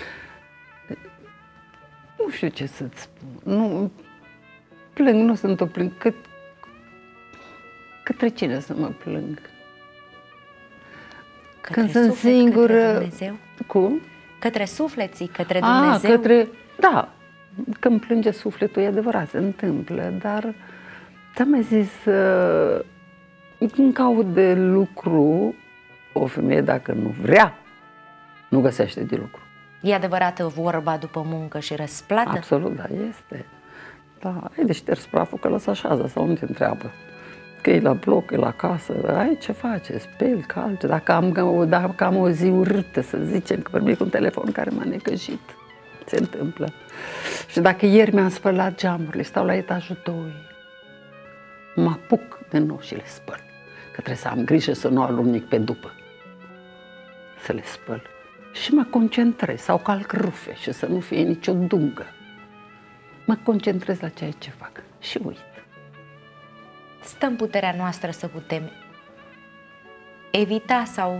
Nu știu ce să-ți spun. Nu plâng, nu sunt o plâng. Către cine să mă plâng? Către Când sunt suflet, singură... Către Dumnezeu? Cum? Către sufleții, către Dumnezeu? Către... Da, când plânge sufletul, e adevărat, se întâmplă, dar ți-am mai zis, când caut de lucru, o femeie, dacă nu vrea, nu găsește de lucru. E adevărată vorba după muncă și răsplată? Absolut, da, este. Da, ai de șters praful că ăla așează sau nu te întreabă. Că e la bloc, e la casă, ai ce face, speli, calci. Dacă am o zi urâtă, să zicem, că vorbim cu un telefon care m-a necăjit, se întâmplă. Și dacă ieri mi-am spălat geamurile, stau la etajul 2, mă apuc de nou și le spăl. Că trebuie să am grijă să nu alunic pe după. Să le spăl. Și mă concentrez, sau calc rufe și să nu fie nicio dungă. Mă concentrez la ceea ce fac și uit. Stă în puterea noastră să putem evita sau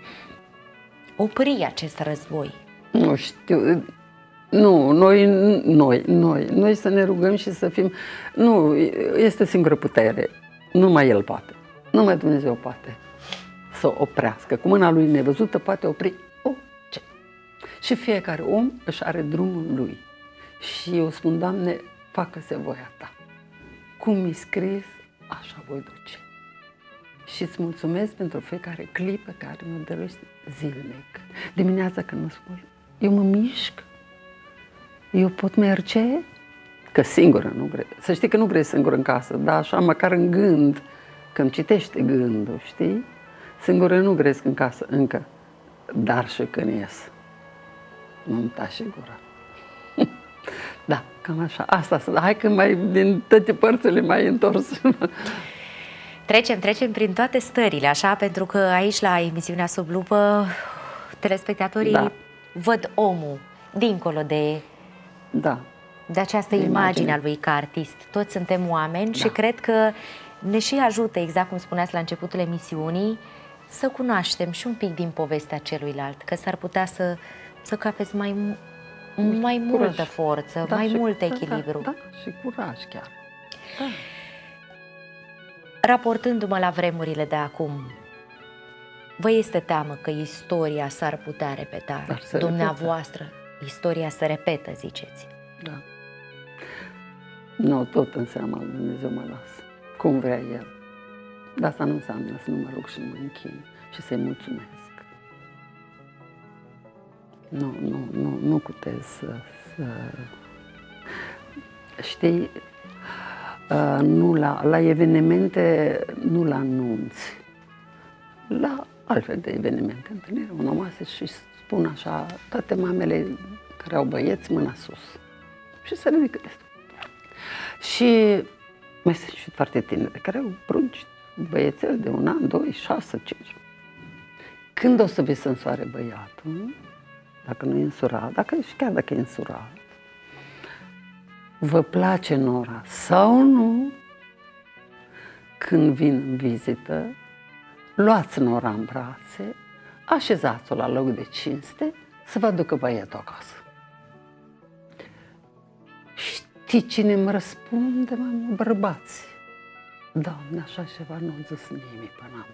opri acest război. Nu știu, nu, noi să ne rugăm și să fim, nu, este singură putere, numai El poate, numai Dumnezeu poate să oprească, cu mâna Lui nevăzută poate opri orice. Și fiecare om își are drumul lui și eu spun, Doamne, facă-se voia Ta, cum mi-i scris, așa voi duce. Și îți mulțumesc pentru fiecare clipă care mă dăruiești zilnic. Dimineața când mă spun, eu mă mișc, eu pot merge, că singură nu greu. Să știi că nu greu singură în casă, dar așa măcar în gând, că îmi citește gândul, știi? Singură nu gresc în casă încă, dar și când ies, nu-mi tașe gura. Da, cam așa. Asta, hai că mai din toate părțile mai întors. Trecem prin toate stările, așa, pentru că aici, la emisiunea Sub Lupă, telespectatorii văd omul dincolo de această imagine a lui ca artist. Toți suntem oameni și cred că ne și ajută, exact cum spuneați la începutul emisiunii, să cunoaștem și un pic din povestea celuilalt, că s-ar putea să capeți mai multă forță, mai mult echilibru. Da, și curaj chiar. Da. Raportându-mă la vremurile de acum, vă este teamă că istoria s-ar putea repeta? Dumneavoastră, istoria se repetă, ziceți. Da. Nu, tot în seama lui Dumnezeu mă las. Cum vrea El. Dar asta nu înseamnă să nu mă rog și mă închin și să-i mulțumesc. Nu cutez să... Știi, la evenimente nu la anunți, la altfel de evenimente, întâlniri onomasă și spun așa, toate mamele care au băieți, mâna sus. Și să ridică destul. Și mai sunt și foarte tinere care au prunci băiețel de 1 an, 2, 6, 5. Când o să vi se însoare băiatul, dacă nu e însurat, și chiar dacă e însurat, vă place nora sau nu, când vin în vizită, luați nora în brațe, așezați-o la loc de cinste, să vă aducă băiatul acasă. Știi cine îmi răspunde, mamă? Bărbați. Doamne, așa ceva nu-mi zis nimic până am.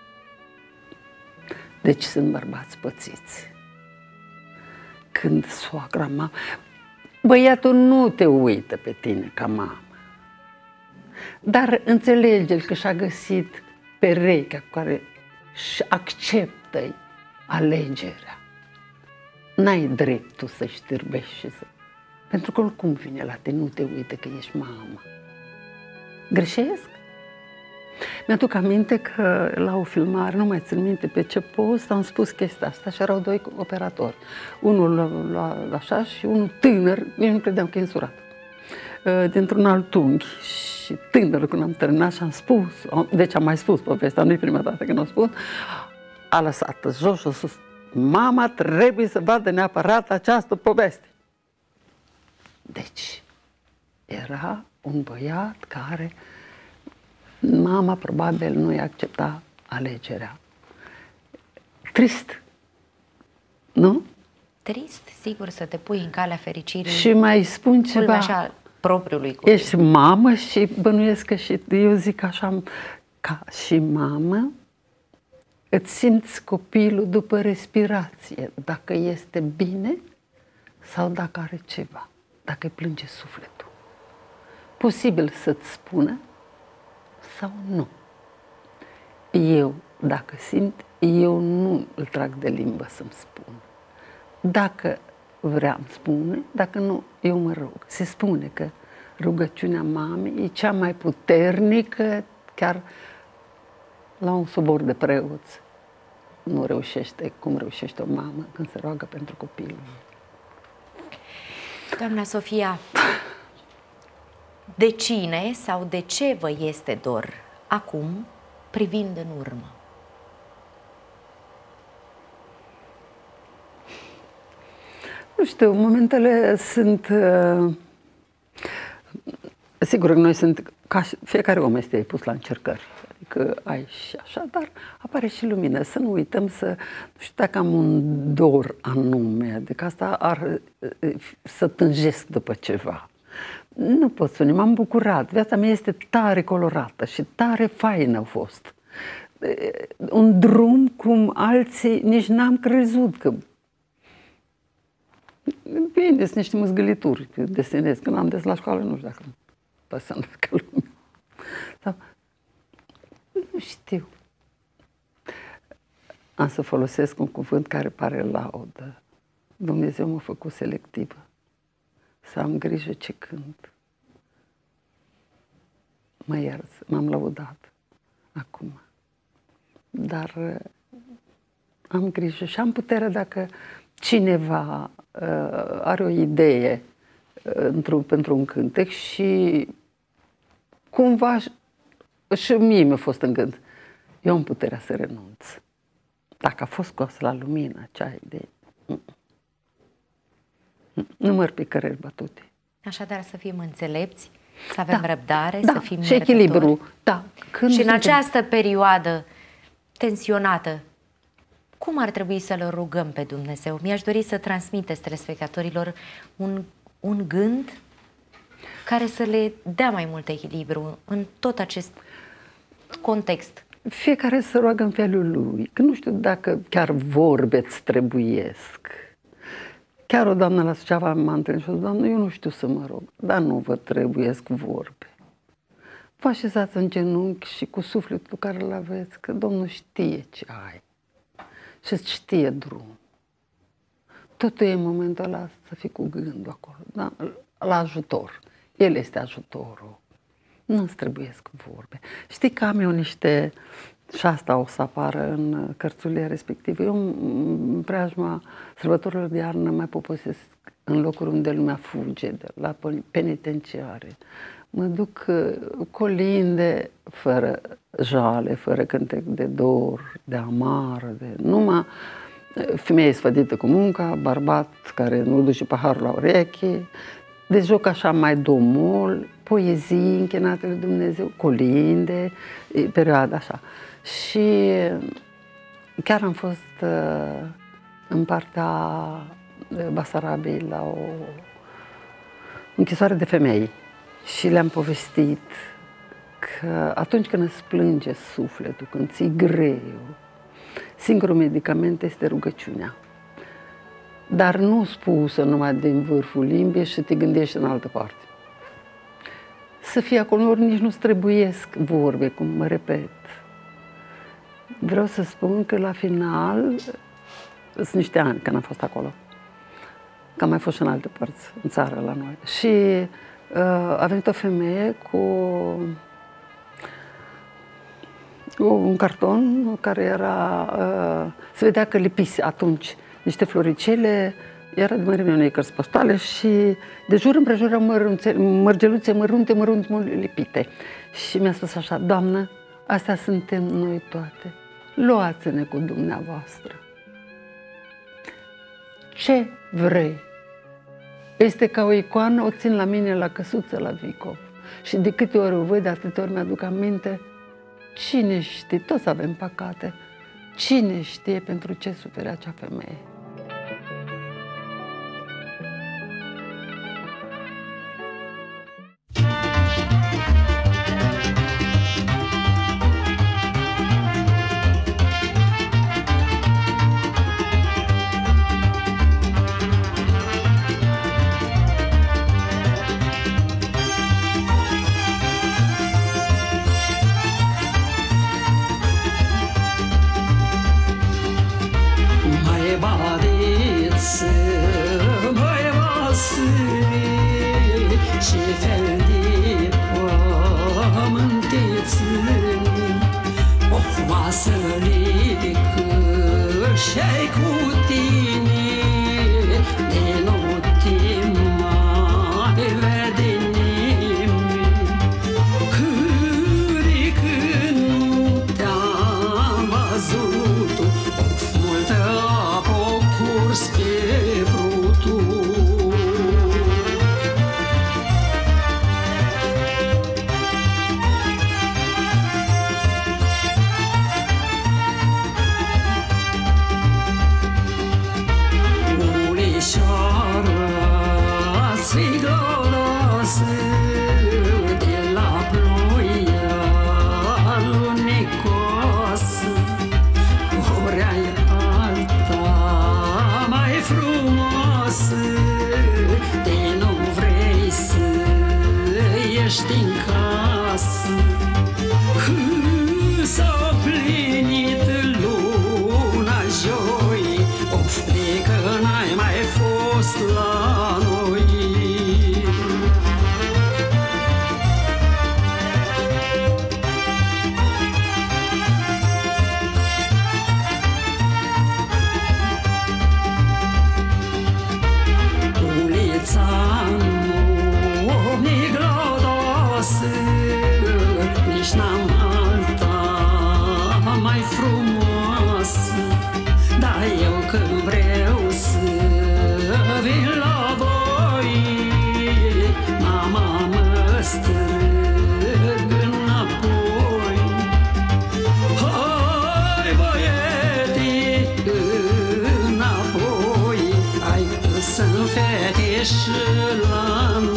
Deci sunt bărbați pățiți. Când soacra mamă, băiatul nu te uită pe tine ca mamă, dar înțelege-l că și-a găsit perechea care și acceptă alegerea. N-ai dreptul să știrbești și să... Pentru că oricum vine la tine, nu te uită că ești mamă. Greșesc? Mi-aduc aminte că la o filmare, nu mai țin minte pe ce post, am spus chestia asta și erau 2 operatori. Unul la așa și unul tânăr, eu nu credeam că e însurat, dintr-un alt unghi. Și tânăr, când am terminat și am spus, deci am mai spus povestea, nu-i prima dată când o spun, a lăsat jos și a spus, mama trebuie să vadă neapărat această poveste. Deci, era un băiat care mama probabil nu-i accepta alegerea. Trist, nu? Trist, sigur, să te pui în calea fericirii. Și mai spun ceva. Așa, propriului copil. Ești mamă și bănuiesc că și eu zic așa, ca și mamă, îți simți copilul după respirație, dacă este bine sau dacă are ceva, dacă îi plânge sufletul. Posibil să-ți spună sau nu. Eu, dacă simt, eu nu îl trag de limbă să-mi spun. Dacă vrea, îmi spune, dacă nu, eu mă rog. Se spune că rugăciunea mamei e cea mai puternică, chiar la un sobor de preoți. Nu reușește cum reușește o mamă când se roagă pentru copilul. Doamna Sofia, de cine sau de ce vă este dor acum, privind în urmă? Nu știu, momentele sunt... sigur că noi sunt... Ca fiecare om este pus la încercări. Adică ai și așa, dar apare și lumină. Să nu uităm să... Nu știu dacă am un dor anume, adică asta ar să tânjesc după ceva. Nu pot spune, m-am bucurat. Viața mea este tare colorată și tare faină a fost. Un drum cum alții nici n-am crezut că... Bine, sunt niște măzgălituri, desenez. Când am des la școală, nu știu dacă păsăm că lumea. Sau... Nu știu. Am să folosesc un cuvânt care pare laudă. Dumnezeu m-a făcut selectivă. Să am grijă ce cânt. Mă ierți, m-am lăudat acum. Dar am grijă și am putere dacă cineva are o idee pentru un cântec și cumva și mie mi-a fost în gând. Eu am puterea să renunț. Dacă a fost scos la lumină acea idee, nu mă pe căreri bătute. Așadar să fim înțelepți, să avem răbdare, da, să fim și echilibru. Da. Și în această perioadă tensionată, cum ar trebui să-L rugăm pe Dumnezeu? Mi-aș dori să transmiteți telespectatorilor un gând care să le dea mai mult echilibru în tot acest context. Fiecare să roagă în felul lui, că nu știu dacă chiar vorbe îți trebuiesc. Chiar o doamnă la Suceava m-a întâlnit și a zis, doamnă, eu nu știu să mă rog, dar nu vă trebuiesc vorbe. Vă așezați în genunchi și cu sufletul care îl aveți, că Domnul știe ce ai și îți știe drumul. Totul e în momentul ăla să fii cu gândul acolo, da? La ajutor. El este ajutorul. Nu-ți trebuiesc vorbe. Știi că am eu niște... Și asta o să apară în cărțurile respective. Eu, în preajma sărbătorilor de iarnă, mai poposesc în locuri unde lumea fuge, de la penitenciare, mă duc colinde fără jale, fără cântec de dor, de amar, numai femeie sfădită cu munca, bărbat care nu duce paharul la ureche, de joc așa mai domol, poezii închinate lui Dumnezeu, colinde, perioada așa. Și chiar am fost în partea Basarabiei la o închisoare de femei și le-am povestit că atunci când îți plânge sufletul, când ți-e greu, singurul medicament este rugăciunea. Dar nu spusă numai din vârful limbii și te gândești în altă parte. Să fie acolo, ori nici nu-ți trebuiesc vorbe, cum mă repet. Vreau să spun că la final, sunt niște ani când am fost acolo, că am mai fost și în alte părți, în țară la noi. Și a venit o femeie cu un carton care era, se vedea că lipise atunci niște floricele, era de mărime unei cărți postale și de jur împrejur erau mărgeluțe mărunte lipite. Și mi-a spus așa: Doamnă, astea suntem noi toate, luați-ne cu dumneavoastră. Ce vrei? Este ca o icoană, o țin la mine la căsuță la Vicov. Și de câte ori o văd, de atâtea ori mi-aduc aminte, cine știe, toți avem păcate, cine știe pentru ce suferea acea femeie. Să-mi fete și la